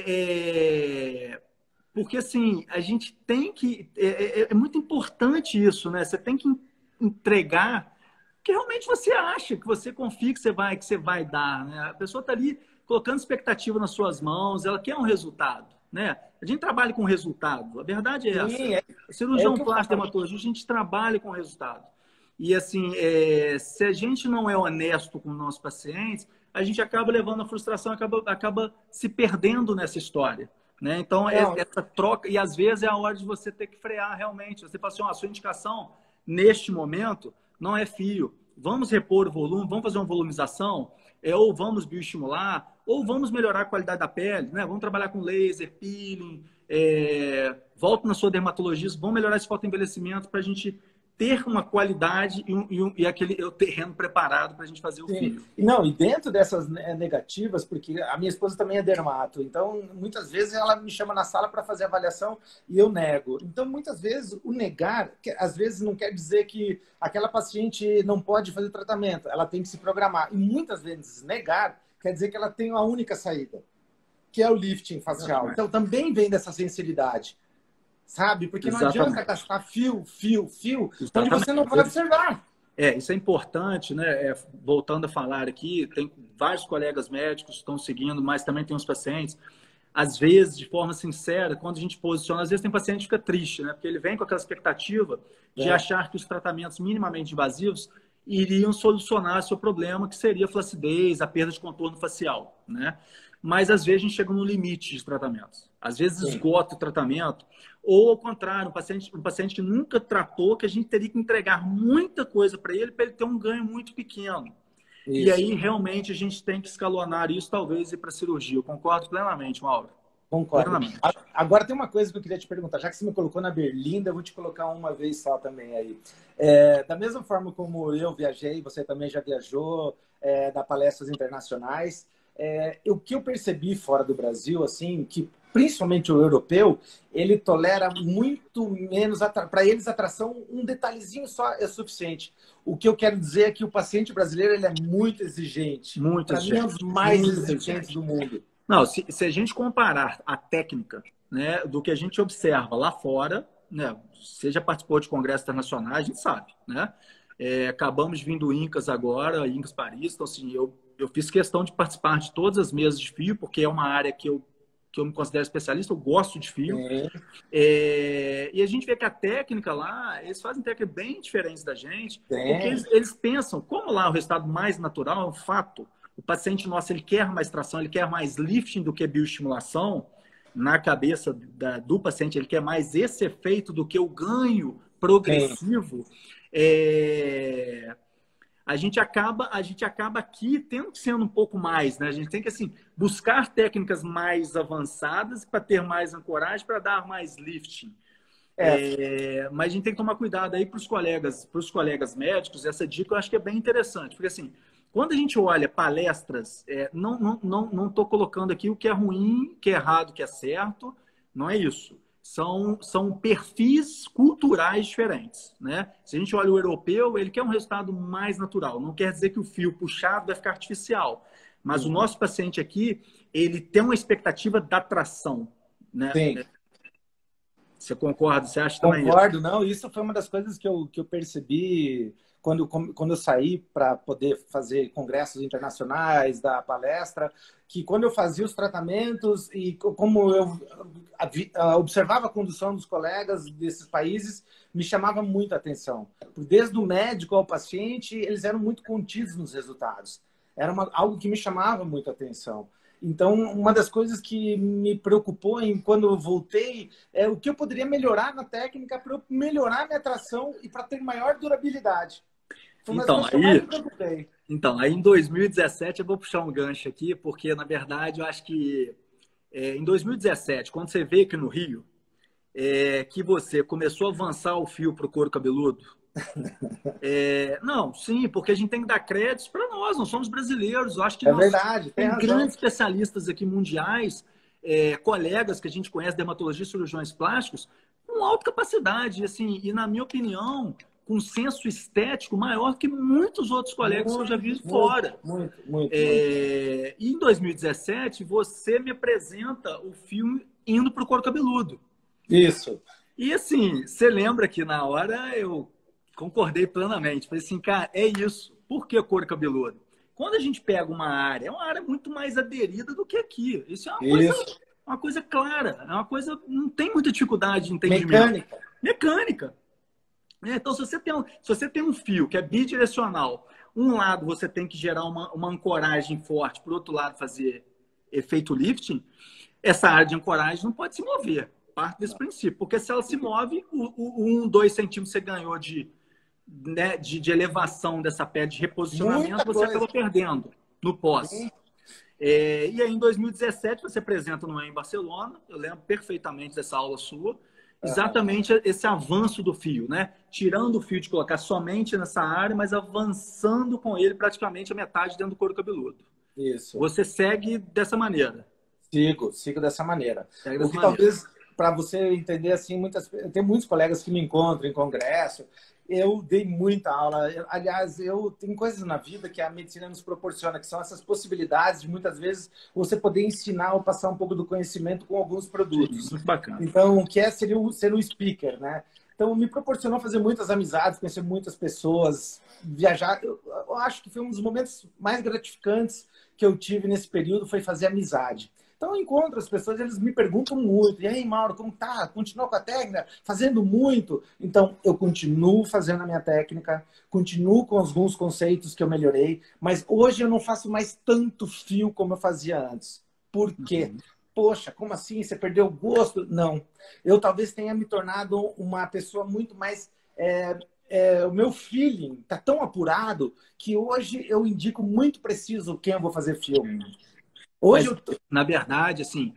é, porque assim, a gente tem que... É, é, é muito importante isso, né? Você tem que entregar o que realmente você acha, que você confia que você vai, que você vai dar, né? A pessoa está ali colocando expectativa nas suas mãos, ela quer um resultado, né? A gente trabalha com resultado, a verdade é Sim, essa. é, Cirurgião é plástico, dermatologia, a gente trabalha com resultado. E assim, é, se a gente não é honesto com os nossos pacientes, a gente acaba levando a frustração, acaba, acaba se perdendo nessa história. Né? Então, é, essa troca, e às vezes é a hora de você ter que frear realmente. Você fala assim, ó, a sua indicação, neste momento, não é fio. Vamos repor o volume, vamos fazer uma volumização, é, ou vamos bioestimular, ou vamos melhorar a qualidade da pele, né? Vamos trabalhar com laser, peeling, é, volta na sua dermatologista, vamos melhorar esse fotoenvelhecimento para a gente ter uma qualidade e, um, e, um, e aquele o terreno preparado para a gente fazer o Sim. fio. Não, e dentro dessas negativas, porque a minha esposa também é dermato, então muitas vezes ela me chama na sala para fazer avaliação e eu nego. Então muitas vezes o negar, às vezes não quer dizer que aquela paciente não pode fazer tratamento, ela tem que se programar. E muitas vezes negar quer dizer que ela tem uma única saída, que é o lifting facial. Então também vem dessa sensibilidade. Sabe? Porque não Exatamente. adianta gastar fio, fio, fio, onde você não vai observar. É, isso é importante, né? É, voltando a falar aqui, tem vários colegas médicos que estão seguindo, mas também tem os pacientes. Às vezes, de forma sincera, quando a gente posiciona, às vezes tem paciente que fica triste, né? Porque ele vem com aquela expectativa de é. achar que os tratamentos minimamente invasivos iriam solucionar seu problema, que seria a flacidez, a perda de contorno facial, né? Mas às vezes a gente chega no limite de tratamentos. Às vezes Sim. esgota o tratamento. Ou, ao contrário, um paciente, um paciente que nunca tratou, que a gente teria que entregar muita coisa para ele, para ele ter um ganho muito pequeno. E Isso. aí, realmente, a gente tem que escalonar isso, talvez, ir para a cirurgia. Eu concordo plenamente, Mauro. Concordo. Plenamente. Agora tem uma coisa que eu queria te perguntar. Já que você me colocou na Berlinda, eu vou te colocar uma vez só também aí. É, da mesma forma como eu viajei, você também já viajou, é, da palestras internacionais. É, o que eu percebi fora do Brasil, assim, que principalmente o europeu, ele tolera muito menos, para eles atração, um detalhezinho só é suficiente. O que eu quero dizer é que o paciente brasileiro ele é muito exigente. Muito Para mim, é um dos exigente. mais Muito exigentes exigente. do mundo. Não, se, se a gente comparar a técnica, né, do que a gente observa lá fora, né, você já participou de congressos internacionais, a gente sabe, né? É, acabamos vindo Incas agora, Incas Paris, então assim, eu, eu fiz questão de participar de todas as mesas de fio, porque é uma área que eu, que eu me considero especialista, eu gosto de fio. É, e a gente vê que a técnica lá, eles fazem técnica bem diferente da gente, porque eles, eles pensam, como lá o resultado mais natural é um fato, o paciente nosso ele quer mais tração, ele quer mais lifting do que bioestimulação, na cabeça da, do paciente, ele quer mais esse efeito do que o ganho progressivo. É, a gente acaba a gente acaba aqui tendo que sendo um pouco mais, né? A gente tem que assim buscar técnicas mais avançadas para ter mais ancoragem, para dar mais lifting. É. É, mas a gente tem que tomar cuidado aí para os colegas, para os colegas médicos. Essa dica eu acho que é bem interessante, porque assim, quando a gente olha palestras, é, não não não não estou colocando aqui o que é ruim, o que é errado, o que é certo, não é isso. São, são perfis culturais diferentes, né? Se a gente olha o europeu, ele quer um resultado mais natural. Não quer dizer que o fio puxado vai ficar artificial. Mas uhum. o nosso paciente aqui, ele tem uma expectativa da tração, né? Sim. Você concorda? Você acha também Concordo, isso? não. Isso foi uma das coisas que eu, que eu percebi quando, quando eu saí para poder fazer congressos internacionais, da palestra, que quando eu fazia os tratamentos e como eu observava a condução dos colegas desses países, me chamava muito a atenção. Desde o médico ao paciente, eles eram muito contidos nos resultados. Era uma, algo que me chamava muito a atenção. Então, uma das coisas que me preocupou em quando eu voltei é o que eu poderia melhorar na técnica para eu melhorar minha tração e para ter maior durabilidade. Foi uma das então, coisas que eu mais me preocupei. Então, aí em dois mil e dezessete, eu vou puxar um gancho aqui, porque, na verdade, eu acho que é, em dois mil e dezessete, quando você veio aqui no Rio, é, que você começou a avançar o fio para o couro cabeludo, É, não, sim, porque a gente tem que dar créditos para nós, nós somos brasileiros. Eu acho que é nós verdade, tem, tem grandes especialistas aqui mundiais, é, colegas que a gente conhece, dermatologistas, cirurgiões plásticos, com alta capacidade, assim, e na minha opinião, com senso estético maior que muitos outros colegas muito, que eu já vi muito, fora. Muito, muito, é, muito. E em dois mil e dezessete, você me apresenta o filme indo para o couro cabeludo. Isso. E assim, você lembra que na hora eu concordei plenamente. Falei assim, cara, é isso. Por que couro cabeludo? Quando a gente pega uma área, é uma área muito mais aderida do que aqui. Isso é uma, isso. Coisa, uma coisa clara. É uma coisa... Não tem muita dificuldade de entendimento. Mecânica. Mecânica. É, então, se você, tem um, se você tem um fio que é bidirecional, um lado você tem que gerar uma, uma ancoragem forte, por outro lado fazer efeito lifting, essa área de ancoragem não pode se mover. Parte desse princípio. Porque se ela se move, o, o um, dois centímetros você ganhou de... Né, de, de elevação dessa pele, de reposicionamento, Muita você coisa. acaba perdendo no pós. É, e aí, em dois mil e dezessete, você apresenta no em Barcelona, eu lembro perfeitamente dessa aula sua, exatamente uhum. esse avanço do fio, né? Tirando o fio de colocar somente nessa área, mas avançando com ele praticamente a metade dentro do couro cabeludo. Isso. Você segue dessa maneira. Sigo, sigo dessa maneira. Segue dessa o que maneira. talvez, para você entender, assim, muitas, tem muitos colegas que me encontram em congresso. Eu dei muita aula. Aliás, eu tenho coisas na vida que a medicina nos proporciona, que são essas possibilidades de, muitas vezes, você poder ensinar ou passar um pouco do conhecimento com alguns produtos. Muito bacana. Então, o que é ser o, ser o speaker, né? Então, me proporcionou fazer muitas amizades, conhecer muitas pessoas, viajar. Eu, eu acho que foi um dos momentos mais gratificantes que eu tive nesse período, foi fazer amizade. Então, eu encontro as pessoas, eles me perguntam muito. E aí, Mauro, como tá? Continua com a técnica? Fazendo muito? Então, eu continuo fazendo a minha técnica, continuo com alguns conceitos que eu melhorei, mas hoje eu não faço mais tanto fio como eu fazia antes. Por quê? Uhum. Poxa, como assim? Você perdeu o gosto? Não. Eu talvez tenha me tornado uma pessoa muito mais... É, é, o meu feeling está tão apurado que hoje eu indico muito preciso quem eu vou fazer filme. Hoje Mas, eu tô... na verdade, assim,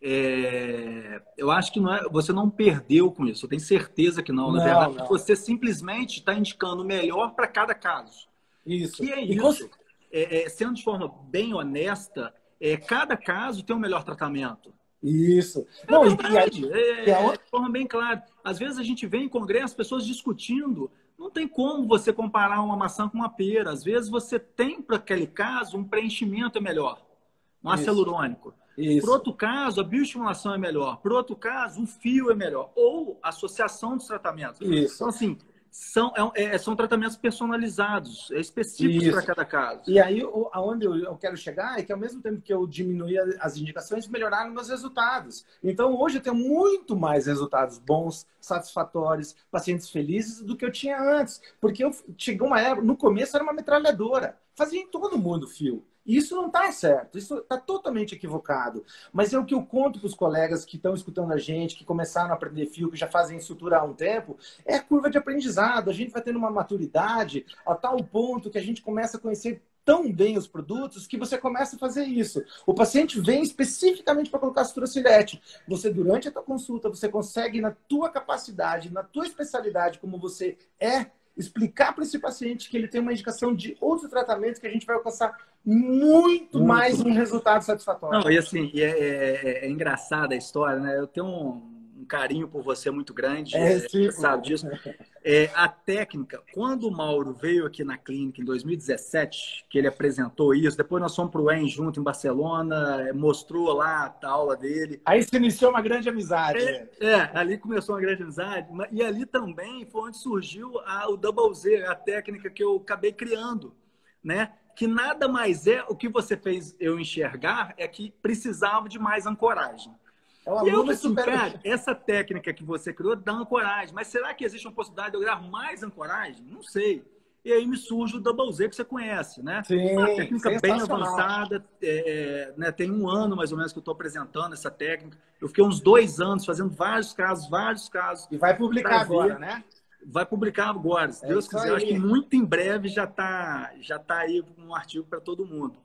é, eu acho que não é, você não perdeu com isso. Eu tenho certeza que não. Na Não, verdade, não. você simplesmente está indicando o melhor para cada caso. Isso. Que é E cons... isso. É, é, sendo de forma bem honesta, é, cada caso tem um melhor tratamento. Isso. É Não, e, e aí, verdade. e É, é, aonde- de forma bem clara. Às vezes a gente vê em congresso pessoas discutindo. Não tem como você comparar uma maçã com uma pera. Às vezes você tem para aquele caso um preenchimento é melhor, um ácido isso, hialurônico. Por isso, outro caso, a bioestimulação é melhor. Por outro caso, um fio é melhor. Ou associação dos tratamentos. Então, isso. assim, são, é, é, são tratamentos personalizados, é específicos para Isso. cada caso. E aí, o- aonde eu eu quero chegar é que, ao mesmo tempo que eu diminuí a- as indicações, melhoraram meus resultados. Então, hoje eu tenho muito mais resultados bons, satisfatórios, pacientes felizes do que eu tinha antes. Porque eu, chegou uma época, no começo era uma metralhadora, fazia em todo mundo fio. E isso não está certo, isso está totalmente equivocado. Mas é o que eu conto para os colegas que estão escutando a gente, que começaram a aprender fio, que já fazem sutura há um tempo, é a curva de aprendizado. A gente vai tendo uma maturidade a tal ponto que a gente começa a conhecer tão bem os produtos que você começa a fazer isso. O paciente vem especificamente para colocar sutura silete. Você, durante a tua consulta, você consegue, na tua capacidade, na tua especialidade, como você é, explicar para esse paciente que ele tem uma indicação de outro tratamento que a gente vai alcançar muito mais Muito. um resultado satisfatório. Não, e assim, e é, é, é engraçada a história, né? Eu tenho um, um carinho por você muito grande, É é, você sabe recíproco. disso. É, a técnica, quando o Mauro veio aqui na clínica em dois mil e dezessete, que ele apresentou isso, depois nós fomos para o E M junto em Barcelona, é, mostrou lá a aula dele. Aí se iniciou uma grande amizade. É, é, ali começou uma grande amizade, mas- e ali também foi onde surgiu a, o Double Z, a técnica que eu acabei criando, né? Que nada mais é, o que você fez eu enxergar é que precisava de mais ancoragem. É um E eu aluno falei assim, super... cara, essa técnica que você criou dá ancoragem, mas será que existe uma possibilidade de eu ganhar mais ancoragem? Não sei. E aí me surge o Double Z que você conhece, né? Uma Sim, técnica bem sensacional. avançada, é, né? Tem um ano mais ou menos que eu estou apresentando essa técnica. Eu fiquei uns dois anos fazendo vários casos, vários casos. E vai publicar agora, né? Vai publicar agora, se É Deus isso quiser. Eu acho que aí. muito em breve já está já tá aí um artigo para todo mundo.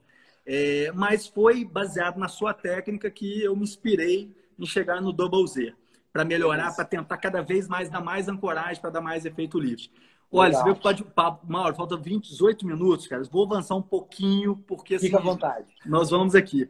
É, mas foi baseado na sua técnica que eu me inspirei em chegar no Double Z, para melhorar, para tentar cada vez mais dar mais ancoragem, para dar mais efeito lift. Olha, você Legal. viu que pode papo, Mauro, falta vinte, dezoito minutos, cara. Vou avançar um pouquinho, porque assim, Fica à vontade. nós vamos aqui.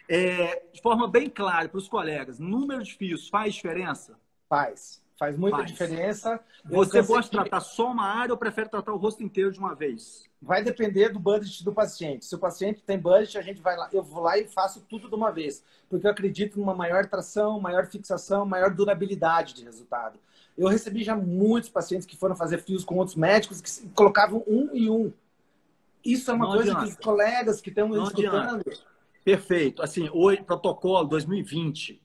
É, de forma bem clara para os colegas, número de fios faz diferença? Faz. Faz muita Faz. diferença. Eu Você cansei gosta de de- tratar só uma área ou prefere tratar o rosto inteiro de uma vez? Vai depender do budget do paciente. Se o paciente tem budget, a gente vai lá, eu vou lá e faço tudo de uma vez, porque eu acredito numa maior tração, maior fixação, maior durabilidade de resultado. Eu recebi já muitos pacientes que foram fazer fios com outros médicos que colocavam um e um. Isso é uma Não coisa adianta. que os colegas que estão Não escutando... Perfeito. Assim, hoje, protocolo dois mil e vinte.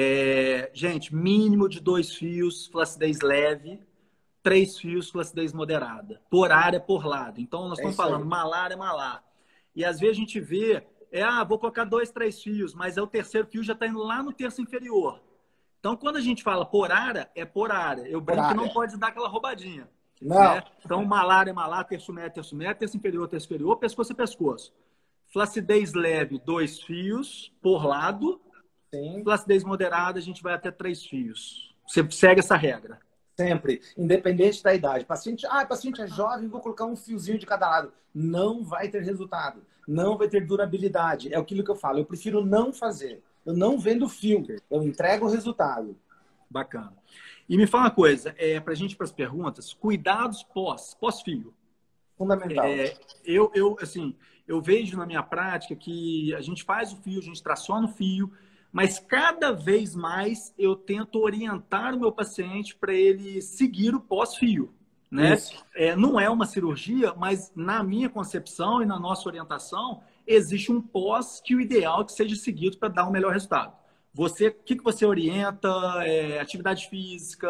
É, gente, mínimo de dois fios, flacidez leve, três fios, flacidez moderada. Por área, por lado. Então, nós É estamos isso aí. falando malar é malar. E às vezes a gente vê, é, ah, vou colocar dois, três fios, mas é o terceiro fio já está indo lá no terço inferior. Então, quando a gente fala por área, é por área. Eu brinco que não área. pode dar aquela roubadinha. Não. Né? Então, malar é malar, terço médio, terço médio, terço inferior, terço inferior, pescoço é pescoço. Flacidez leve, dois fios por lado. Sim. Flacidez moderada, a gente vai até três fios. Você segue essa regra. Sempre, independente da idade. Paciente, ah, paciente é jovem, vou colocar um fiozinho de cada lado. Não vai ter resultado. Não vai ter durabilidade. É aquilo que eu falo. Eu prefiro não fazer. Eu não vendo fio. Eu entrego o resultado. Bacana. E me fala uma coisa, é, para a gente ir para as perguntas, cuidados pós, pós-fio. Fundamental. É, eu, eu, assim, eu vejo na minha prática que a gente faz o fio, a gente traciona o fio, mas cada vez mais eu tento orientar o meu paciente para ele seguir o pós-fio. Né? É, não é uma cirurgia, mas na minha concepção e na nossa orientação, existe um pós que o ideal é que seja seguido para dar um melhor resultado. Você, o que, que você orienta? É, atividade física,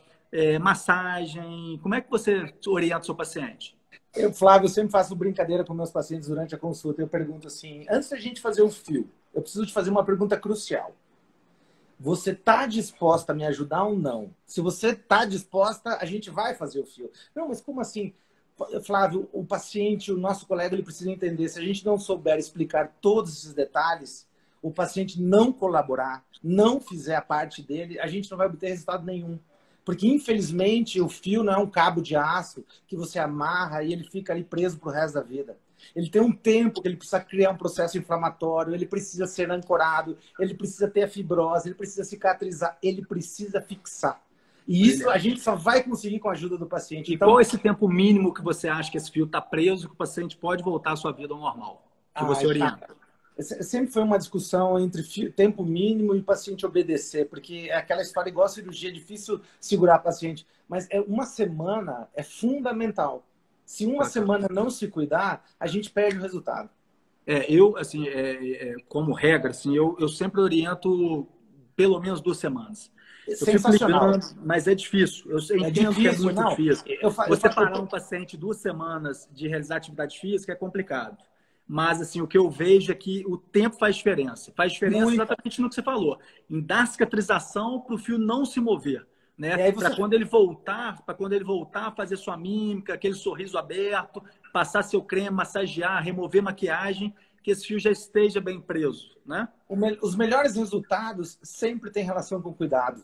é, massagem? Como é que você orienta o seu paciente? Eu, Flávio, eu sempre faço brincadeira com meus pacientes durante a consulta. Eu pergunto assim, antes da gente fazer o fio, eu preciso te fazer uma pergunta crucial. Você está disposta a me ajudar ou não? Se você está disposta, a gente vai fazer o fio. Não, mas como assim? Flávio, o paciente, o nosso colega, ele precisa entender. Se a gente não souber explicar todos esses detalhes, o paciente não colaborar, não fizer a parte dele, a gente não vai obter resultado nenhum. Porque, infelizmente, o fio não é um cabo de aço que você amarra e ele fica ali preso para o resto da vida. Ele tem um tempo que ele precisa criar um processo inflamatório, ele precisa ser ancorado, ele precisa ter a fibrose, ele precisa cicatrizar, ele precisa fixar. E isso a gente só vai conseguir com a ajuda do paciente. E então, qual é esse tempo mínimo que você acha que esse fio está preso, que o paciente pode voltar à sua vida ao normal? Que você ah, orienta? Tá. Sempre foi uma discussão entre tempo mínimo e paciente obedecer, porque é aquela história igual a cirurgia, é difícil segurar paciente, mas é uma semana é fundamental. Se uma semana não se cuidar, a gente perde o resultado. É, eu, assim, é, é, como regra, assim, eu, eu sempre oriento pelo menos duas semanas. Eu Sensacional. Ligando, mas é difícil. Eu entendo é difícil, que é muito não. difícil. Eu, eu, Você eu, parar eu... um paciente duas semanas de realizar atividade física é complicado. Mas, assim, o que eu vejo é que o tempo faz diferença. Faz diferença muito. Exatamente no que você falou. Em dar cicatrização para o fio não se mover. Né? Você... Para quando ele voltar, para quando ele voltar, fazer sua mímica, aquele sorriso aberto, passar seu creme, massagear, remover maquiagem, que esse fio já esteja bem preso. Né? Me... Os melhores resultados sempre têm relação com cuidado.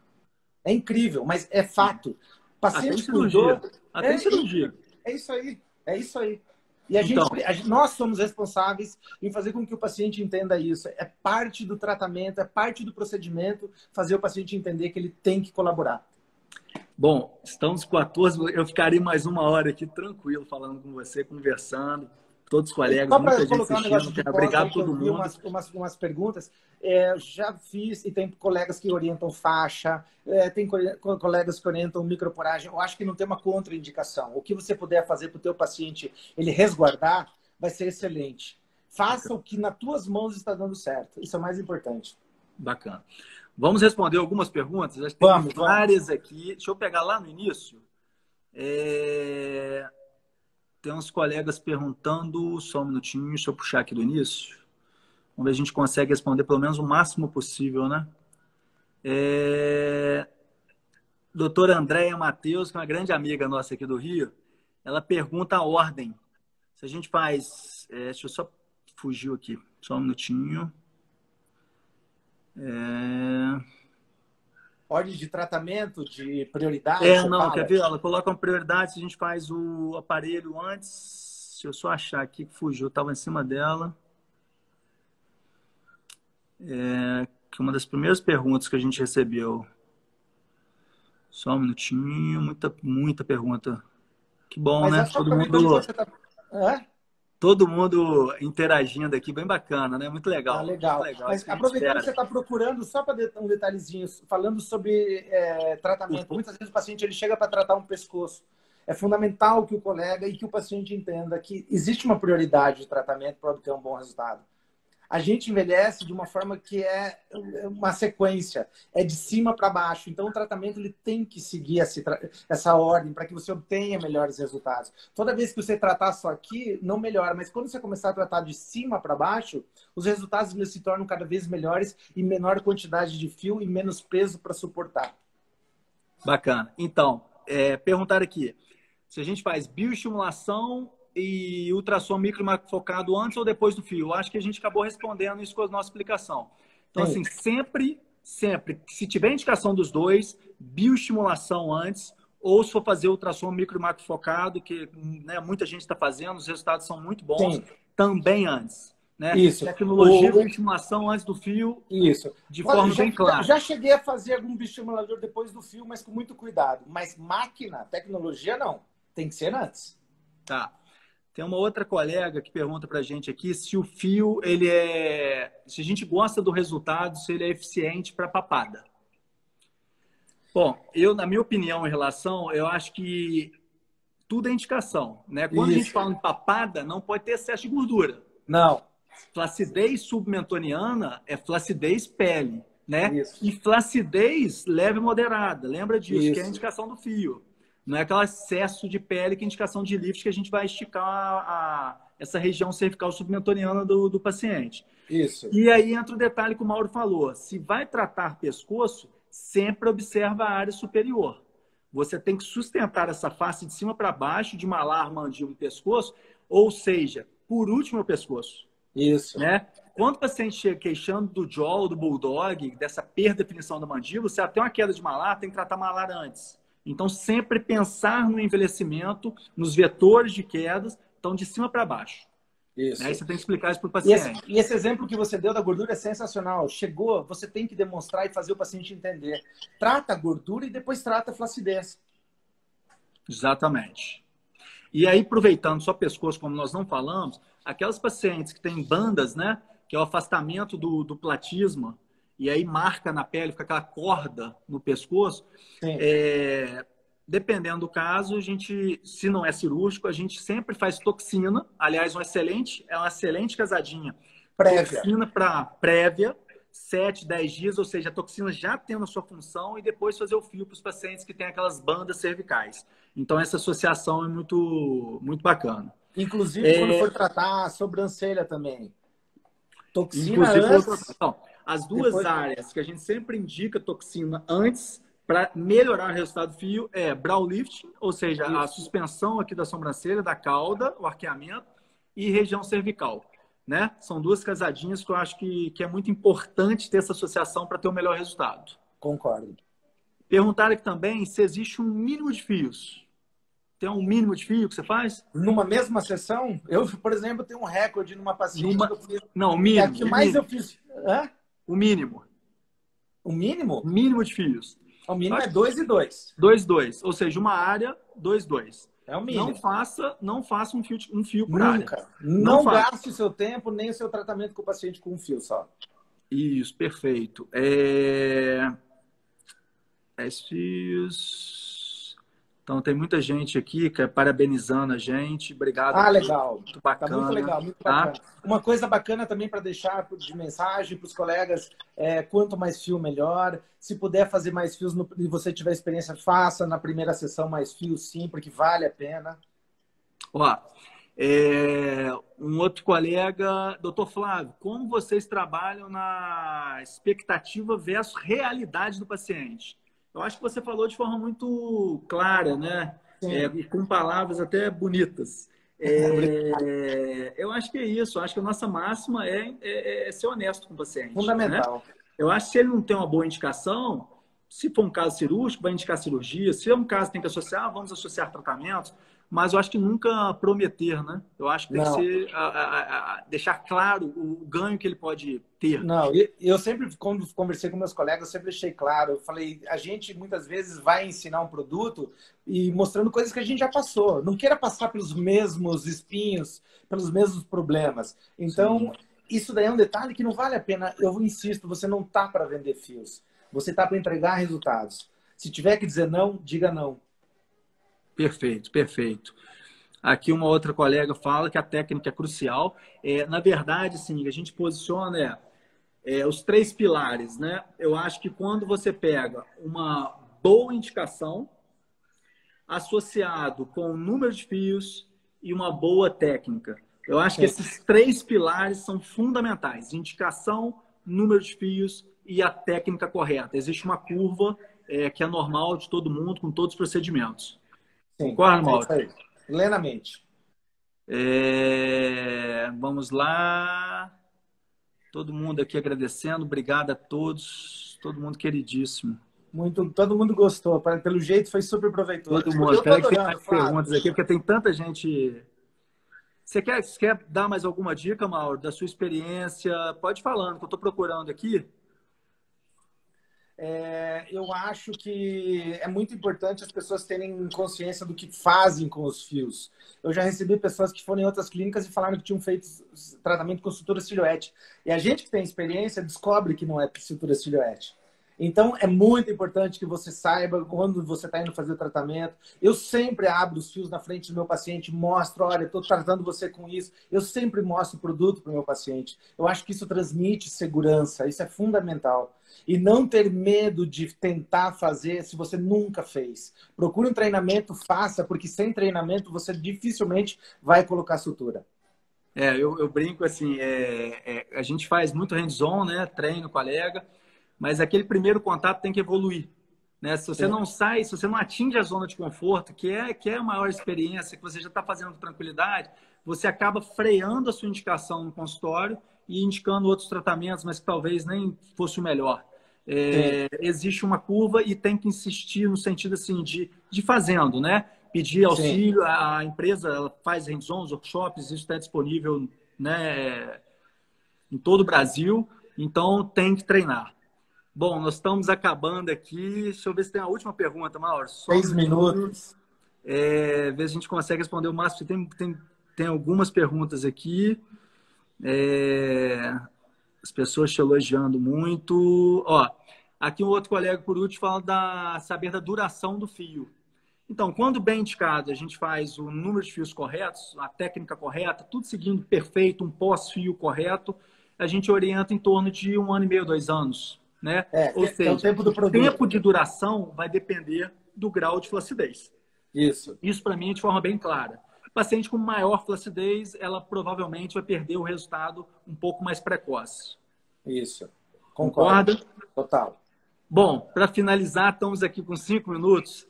É incrível, mas é fato. Paciente Até cirurgia. Cuidou... Até é, cirurgia. É isso aí. É isso aí. E a então, gente, a, nós somos responsáveis em fazer com que o paciente entenda isso. É parte do tratamento, é parte do procedimento fazer o paciente entender que ele tem que colaborar. Bom, estamos com quatorze, eu ficaria mais uma hora aqui tranquilo falando com você, conversando. Todos os colegas, só muita gente colocar assistindo, um quero obrigado a todo mundo. Umas, umas, umas perguntas. É, já fiz, e tem colegas que orientam faixa, é, tem co colegas que orientam microporagem. Eu acho que não tem uma contraindicação. O que você puder fazer para o teu paciente ele resguardar, vai ser excelente. Faça Bacana. O que nas tuas mãos está dando certo. Isso é o mais importante. Bacana. Vamos responder algumas perguntas? Acho que tem vamos, várias vamos. aqui. Deixa eu pegar lá no início. É... Tem uns colegas perguntando, só um minutinho, deixa eu puxar aqui do início. Vamos ver se a gente consegue responder pelo menos o máximo possível, né? É... Doutora Andréia Matheus, que é uma grande amiga nossa aqui do Rio, ela pergunta a ordem. Se a gente faz... É... Deixa eu só fugir aqui, só um minutinho. É... Ordem de tratamento, de prioridade? É, não, quer ver? Ela coloca uma prioridade se a gente faz o aparelho antes. Deixa eu só achar aqui que fugiu, estava em cima dela. É, que uma das primeiras perguntas que a gente recebeu. Só um minutinho, muita, muita pergunta. Que bom, Mas né? Todo mundo, tá... é? todo mundo interagindo aqui, bem bacana, né? Muito legal. Ah, legal. Muito legal. Mas aproveitando que você está procurando, só para um detalhezinho, falando sobre é, tratamento. Muitas vezes o paciente ele chega para tratar um pescoço. É fundamental que o colega e que o paciente entenda que existe uma prioridade de tratamento para obter um bom resultado. A gente envelhece de uma forma que é uma sequência, é de cima para baixo. Então, o tratamento ele tem que seguir essa, essa ordem para que você obtenha melhores resultados. Toda vez que você tratar só aqui, não melhora. Mas quando você começar a tratar de cima para baixo, os resultados se tornam cada vez melhores e menor quantidade de fio e menos peso para suportar. Bacana. Então, é, perguntaram aqui, se a gente faz bioestimulação e ultrassom microfocado antes ou depois do fio? Eu acho que a gente acabou respondendo isso com a nossa explicação. Então, Sim. assim, sempre, sempre, se tiver indicação dos dois, bioestimulação antes, ou se for fazer ultrassom microfocado, que né, muita gente está fazendo, os resultados são muito bons, Sim. também antes. Né? Isso. Tecnologia de bioestimulação antes do fio, Isso. de forma já, bem clara. Já cheguei a fazer algum bioestimulador depois do fio, mas com muito cuidado. Mas máquina, tecnologia, não. Tem que ser antes. Tá. Tem uma outra colega que pergunta para a gente aqui se o fio, ele é... Se a gente gosta do resultado, se ele é eficiente para papada. Bom, eu, na minha opinião em relação, eu acho que tudo é indicação. Né? Quando Isso. a gente fala em papada, não pode ter excesso de gordura. Não. Flacidez submentoniana é flacidez pele. Né? Isso. E flacidez leve e moderada. Lembra disso, Isso. que é a indicação do fio. Não é aquele excesso de pele que é indicação de lift que a gente vai esticar a, essa região cervical submentoriana do, do paciente. Isso. E aí entra o detalhe que o Mauro falou. Se vai tratar pescoço, sempre observa a área superior. Você tem que sustentar essa face de cima para baixo, de malar, mandíbula e pescoço, ou seja, por último é o pescoço. Isso. Né? Quando o paciente chega queixando do jaw, do bulldog, dessa perda de definição da mandíbula, se ela tem uma queda de malar, tem que tratar malar antes. Então, sempre pensar no envelhecimento, nos vetores de quedas, então de cima para baixo. Isso. Aí você tem que explicar isso para o E paciente. esse, e esse exemplo que você deu da gordura é sensacional. Chegou, você tem que demonstrar e fazer o paciente entender. Trata a gordura e depois trata a flacidez. Exatamente. E aí, aproveitando só pescoço, como nós não falamos, aquelas pacientes que têm bandas, né? Que é o afastamento do, do platisma, e aí marca na pele, fica aquela corda no pescoço. É, dependendo do caso, a gente, se não é cirúrgico, a gente sempre faz toxina. Aliás, um excelente, é uma excelente casadinha. Prévia. Toxina para prévia, sete, dez dias, ou seja, a toxina já tendo a sua função, e depois fazer o fio para os pacientes que têm aquelas bandas cervicais. Então, essa associação é muito, muito bacana. Inclusive, é... quando for tratar a sobrancelha também. Toxina Inclusive, antes... Não, as duas depois... áreas que a gente sempre indica toxina antes para melhorar o resultado do fio é brow lifting, ou seja, Isso. a suspensão aqui da sobrancelha, da cauda, o arqueamento, e região cervical. Né? São duas casadinhas que eu acho que, que é muito importante ter essa associação para ter o melhor resultado. Concordo. Perguntaram aqui também se existe um mínimo de fios. Tem um mínimo de fio que você faz? Numa mesma sessão, eu, por exemplo, tenho um recorde numa paciente numa... que eu fiz... Não, o mínimo. É que mais mínimo. eu fiz... Hã? O mínimo. O mínimo? O mínimo de fios. O mínimo é dois e dois. Dois, dois. Ou seja, uma área, dois, dois. É o mínimo. Não faça, não faça um fio, um fio por Nunca. área. Não, não gaste o seu tempo nem o seu tratamento com o paciente com um fio só. Isso, perfeito. É... Estes... Então, tem muita gente aqui que é parabenizando a gente. Obrigado. Ah, legal. Muito bacana. Tá muito legal, muito tá? bacana. Uma coisa bacana também para deixar de mensagem para os colegas é quanto mais fio, melhor. Se puder fazer mais fios no, e você tiver experiência, faça na primeira sessão mais fios, sim, porque vale a pena. Ó, é, um outro colega, doutor Flávio, como vocês trabalham na expectativa versus realidade do paciente? Eu acho que você falou de forma muito clara, né? É, e com palavras até bonitas. É, eu acho que é isso. Eu acho que a nossa máxima é, é, é ser honesto com o paciente. Fundamental. Né? Eu acho que se ele não tem uma boa indicação, se for um caso cirúrgico, vai indicar cirurgia. Se é um caso que tem que associar, vamos associar tratamentos. Mas eu acho que nunca prometer, né? Eu acho que tem não. que ser, a, a, a, deixar claro o ganho que ele pode ter. Não, eu sempre, quando conversei com meus colegas, eu sempre deixei claro. Eu falei, a gente muitas vezes vai ensinar um produto e mostrando coisas que a gente já passou. Não queira passar pelos mesmos espinhos, pelos mesmos problemas. Então, Sim. isso daí é um detalhe que não vale a pena. Eu insisto, você não tá para vender fios. Você tá para entregar resultados. Se tiver que dizer não, diga não. Perfeito, perfeito. Aqui uma outra colega fala que a técnica é crucial. É, na verdade, sim, a gente posiciona é, é, os três pilares, né? Eu acho que quando você pega uma boa indicação associado com o número de fios e uma boa técnica. Eu acho que esses três pilares são fundamentais. Indicação, número de fios e a técnica correta. Existe uma curva é, que é normal de todo mundo, com todos os procedimentos. Sim, Concorda, Mauro? é plenamente. É... Vamos lá. Todo mundo aqui agradecendo. Obrigado a todos. Todo mundo queridíssimo. Muito, todo mundo gostou. Pelo jeito, foi super proveitoso. Todo mundo. Espera que tem mais perguntas aqui, porque tem tanta gente... Você quer, você quer dar mais alguma dica, Mauro, da sua experiência? Pode ir falando, que eu estou procurando aqui. É, eu acho que é muito importante as pessoas terem consciência do que fazem com os fios. Eu já recebi pessoas que foram em outras clínicas e falaram que tinham feito tratamento com sutura silhuete. E a gente que tem experiência descobre que não é sutura silhuete. Então, é muito importante que você saiba quando você está indo fazer o tratamento. Eu sempre abro os fios na frente do meu paciente, mostro, olha, estou tratando você com isso. Eu sempre mostro o produto para o meu paciente. Eu acho que isso transmite segurança, isso é fundamental. E não ter medo de tentar fazer se você nunca fez. Procure um treinamento, faça, porque sem treinamento você dificilmente vai colocar sutura. É, eu, eu brinco assim, é, é, a gente faz muito hands-on, né? Treino, colega, mas aquele primeiro contato tem que evoluir, né? Se você Sim, não sai, se você não atinge a zona de conforto, que é, que é a maior experiência, que você já está fazendo com tranquilidade, você acaba freando a sua indicação no consultório e indicando outros tratamentos, mas que talvez nem fosse o melhor. sim, É, existe uma curva e tem que insistir no sentido assim de, de fazendo, né? Pedir sim. auxílio, a empresa ela faz hands-ons, workshops, isso está disponível, né, em todo o Brasil, então tem que treinar. Bom, nós estamos acabando aqui. Deixa eu ver se tem a última pergunta, Mauro. Só um Seis minutinho. minutos. É, ver se a gente consegue responder o máximo. Tem, tem, tem algumas perguntas aqui. É, as pessoas te elogiando muito. Ó, aqui um outro colega, por último, fala da saber da duração do fio. Então, quando bem indicado, a gente faz o número de fios corretos, a técnica correta, tudo seguindo perfeito, um pós-fio correto, a gente orienta em torno de um ano e meio, dois anos, né? É, Ou que, que é o seja, tempo o do tempo produto. de duração vai depender do grau de flacidez. Isso, Isso, para mim, é de forma bem clara. Paciente com maior flacidez, ela provavelmente vai perder o resultado um pouco mais precoce. isso. Concordo. Concorda? Total. Bom, para finalizar, estamos aqui com cinco minutos.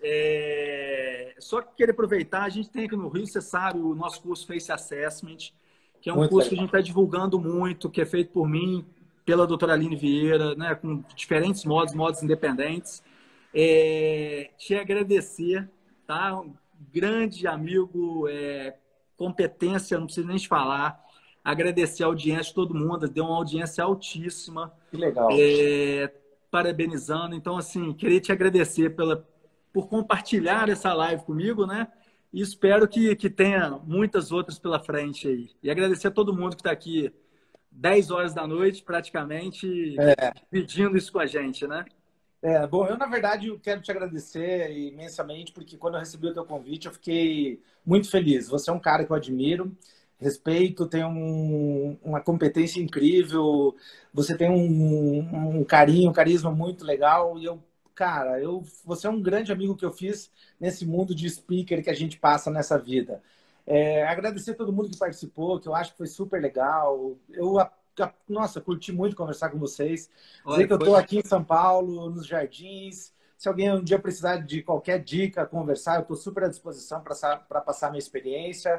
É... Só que queria aproveitar, a gente tem aqui no Rio, você sabe, o nosso curso Face Assessment, que é um Muito curso que a gente legal. está divulgando muito, que é feito por mim, pela doutora Aline Vieira, né, com diferentes modos, modos independentes. É... Te agradecer, tá? Um grande amigo, é... competência, não preciso nem te falar. Agradecer a audiência de todo mundo, deu uma audiência altíssima. Que legal. É, parabenizando. Então, assim, queria te agradecer pela, por compartilhar essa live comigo, né? E espero que, que tenha muitas outras pela frente aí. E agradecer a todo mundo que está aqui dez horas da noite, praticamente, pedindo isso com a gente, né? É, bom, eu na verdade eu quero te agradecer imensamente, porque quando eu recebi o teu convite eu fiquei muito feliz. Você é um cara que eu admiro, respeito, tem um, uma competência incrível, você tem um, um carinho, um carisma muito legal e eu, cara, eu, você é um grande amigo que eu fiz nesse mundo de speaker que a gente passa nessa vida. É, agradecer a todo mundo que participou, que eu acho que foi super legal. Eu Nossa, curti muito conversar com vocês. Dizer Olha, que eu foi... estou aqui em São Paulo, nos Jardins. Se alguém um dia precisar de qualquer dica, conversar, eu estou super à disposição para passar minha experiência.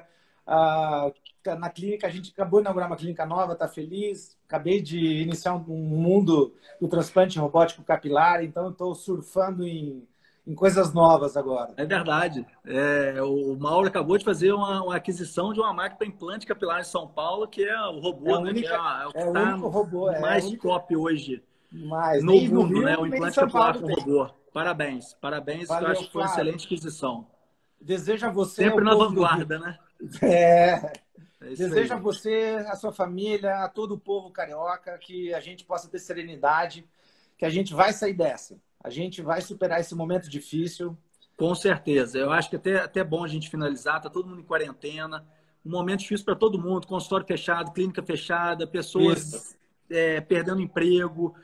Ah, na clínica, a gente acabou de inaugurar uma clínica nova, está feliz. Acabei de iniciar um mundo do transplante robótico capilar, então estou surfando em, em coisas novas agora. É verdade. É, o Mauro acabou de fazer uma, uma aquisição de uma máquina para implante capilar em São Paulo, que é o É, a robô, né? Que é, única, a- é o que é o está único robô, é a mais única top hoje mais. no Nem no mundo, né? Rio, O nem em implante São capilar Paulo com tem. robô. Parabéns, parabéns, que eu Valeu, acho que foi uma Flávio. excelente aquisição. Desejo a você, ao Sempre na povo do Rio. vanguarda, né? É, É isso desejo a aí. você, a sua família, a todo o povo carioca, que a gente possa ter serenidade, que a gente vai sair dessa. A gente vai superar esse momento difícil. Com certeza. Eu acho que até, até bom a gente finalizar. Tá todo mundo em quarentena. Um momento difícil para todo mundo. Consultório fechado, clínica fechada, Isso. pessoas é, perdendo emprego.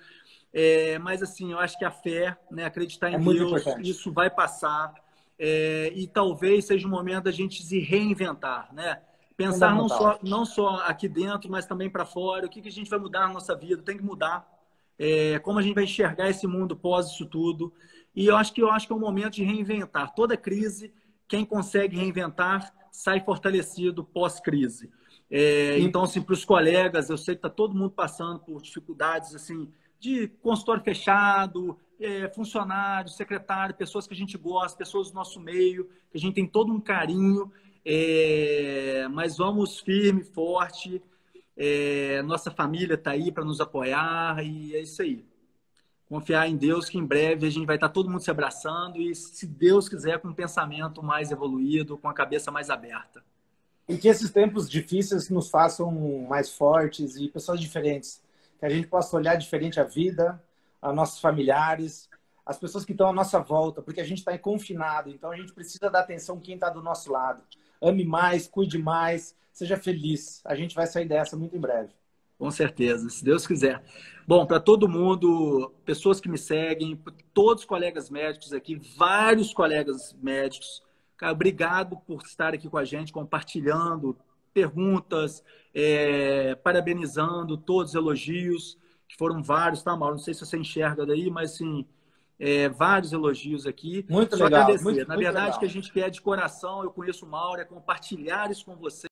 É, mas, assim, eu acho que a fé, né, acreditar É em muito Deus, importante. isso vai passar. É, e talvez seja o momento da gente se reinventar, né? Pensar não Fundamental. só, não só aqui dentro, mas também para fora. O que, que a gente vai mudar na nossa vida? Tem que mudar. É, como a gente vai enxergar esse mundo pós isso tudo. E eu acho que eu acho que é um momento de reinventar. Toda crise, quem consegue reinventar sai fortalecido pós-crise. É, E, então, assim, para os colegas, eu sei que está todo mundo passando por dificuldades assim de consultório fechado, é, funcionário, secretário, pessoas que a gente gosta, pessoas do nosso meio, que a gente tem todo um carinho, é, mas vamos firme, forte. É, nossa família está aí para nos apoiar e é isso aí. Confiar em Deus que em breve a gente vai estar todo mundo se abraçando e, se Deus quiser, com um pensamento mais evoluído, com a cabeça mais aberta. e que esses tempos difíceis nos façam mais fortes e pessoas diferentes. Que a gente possa olhar diferente a vida, a nossos familiares, as pessoas que estão à nossa volta, porque a gente está confinado, então a gente precisa dar atenção quem está do nosso lado. Ame mais, cuide mais, seja feliz. A gente vai sair dessa muito em breve. Com certeza, se Deus quiser. Bom, para todo mundo, pessoas que me seguem, todos os colegas médicos aqui, vários colegas médicos, cara, obrigado por estar aqui com a gente, compartilhando perguntas, é, parabenizando todos os elogios, que foram vários, tá, Mauro? Não sei se você enxerga daí, mas sim, é, vários elogios aqui. Muito Só legal. agradecer. Muito, Na muito verdade, legal. o que a gente quer de coração, eu conheço o Mauro, é compartilhar isso com você.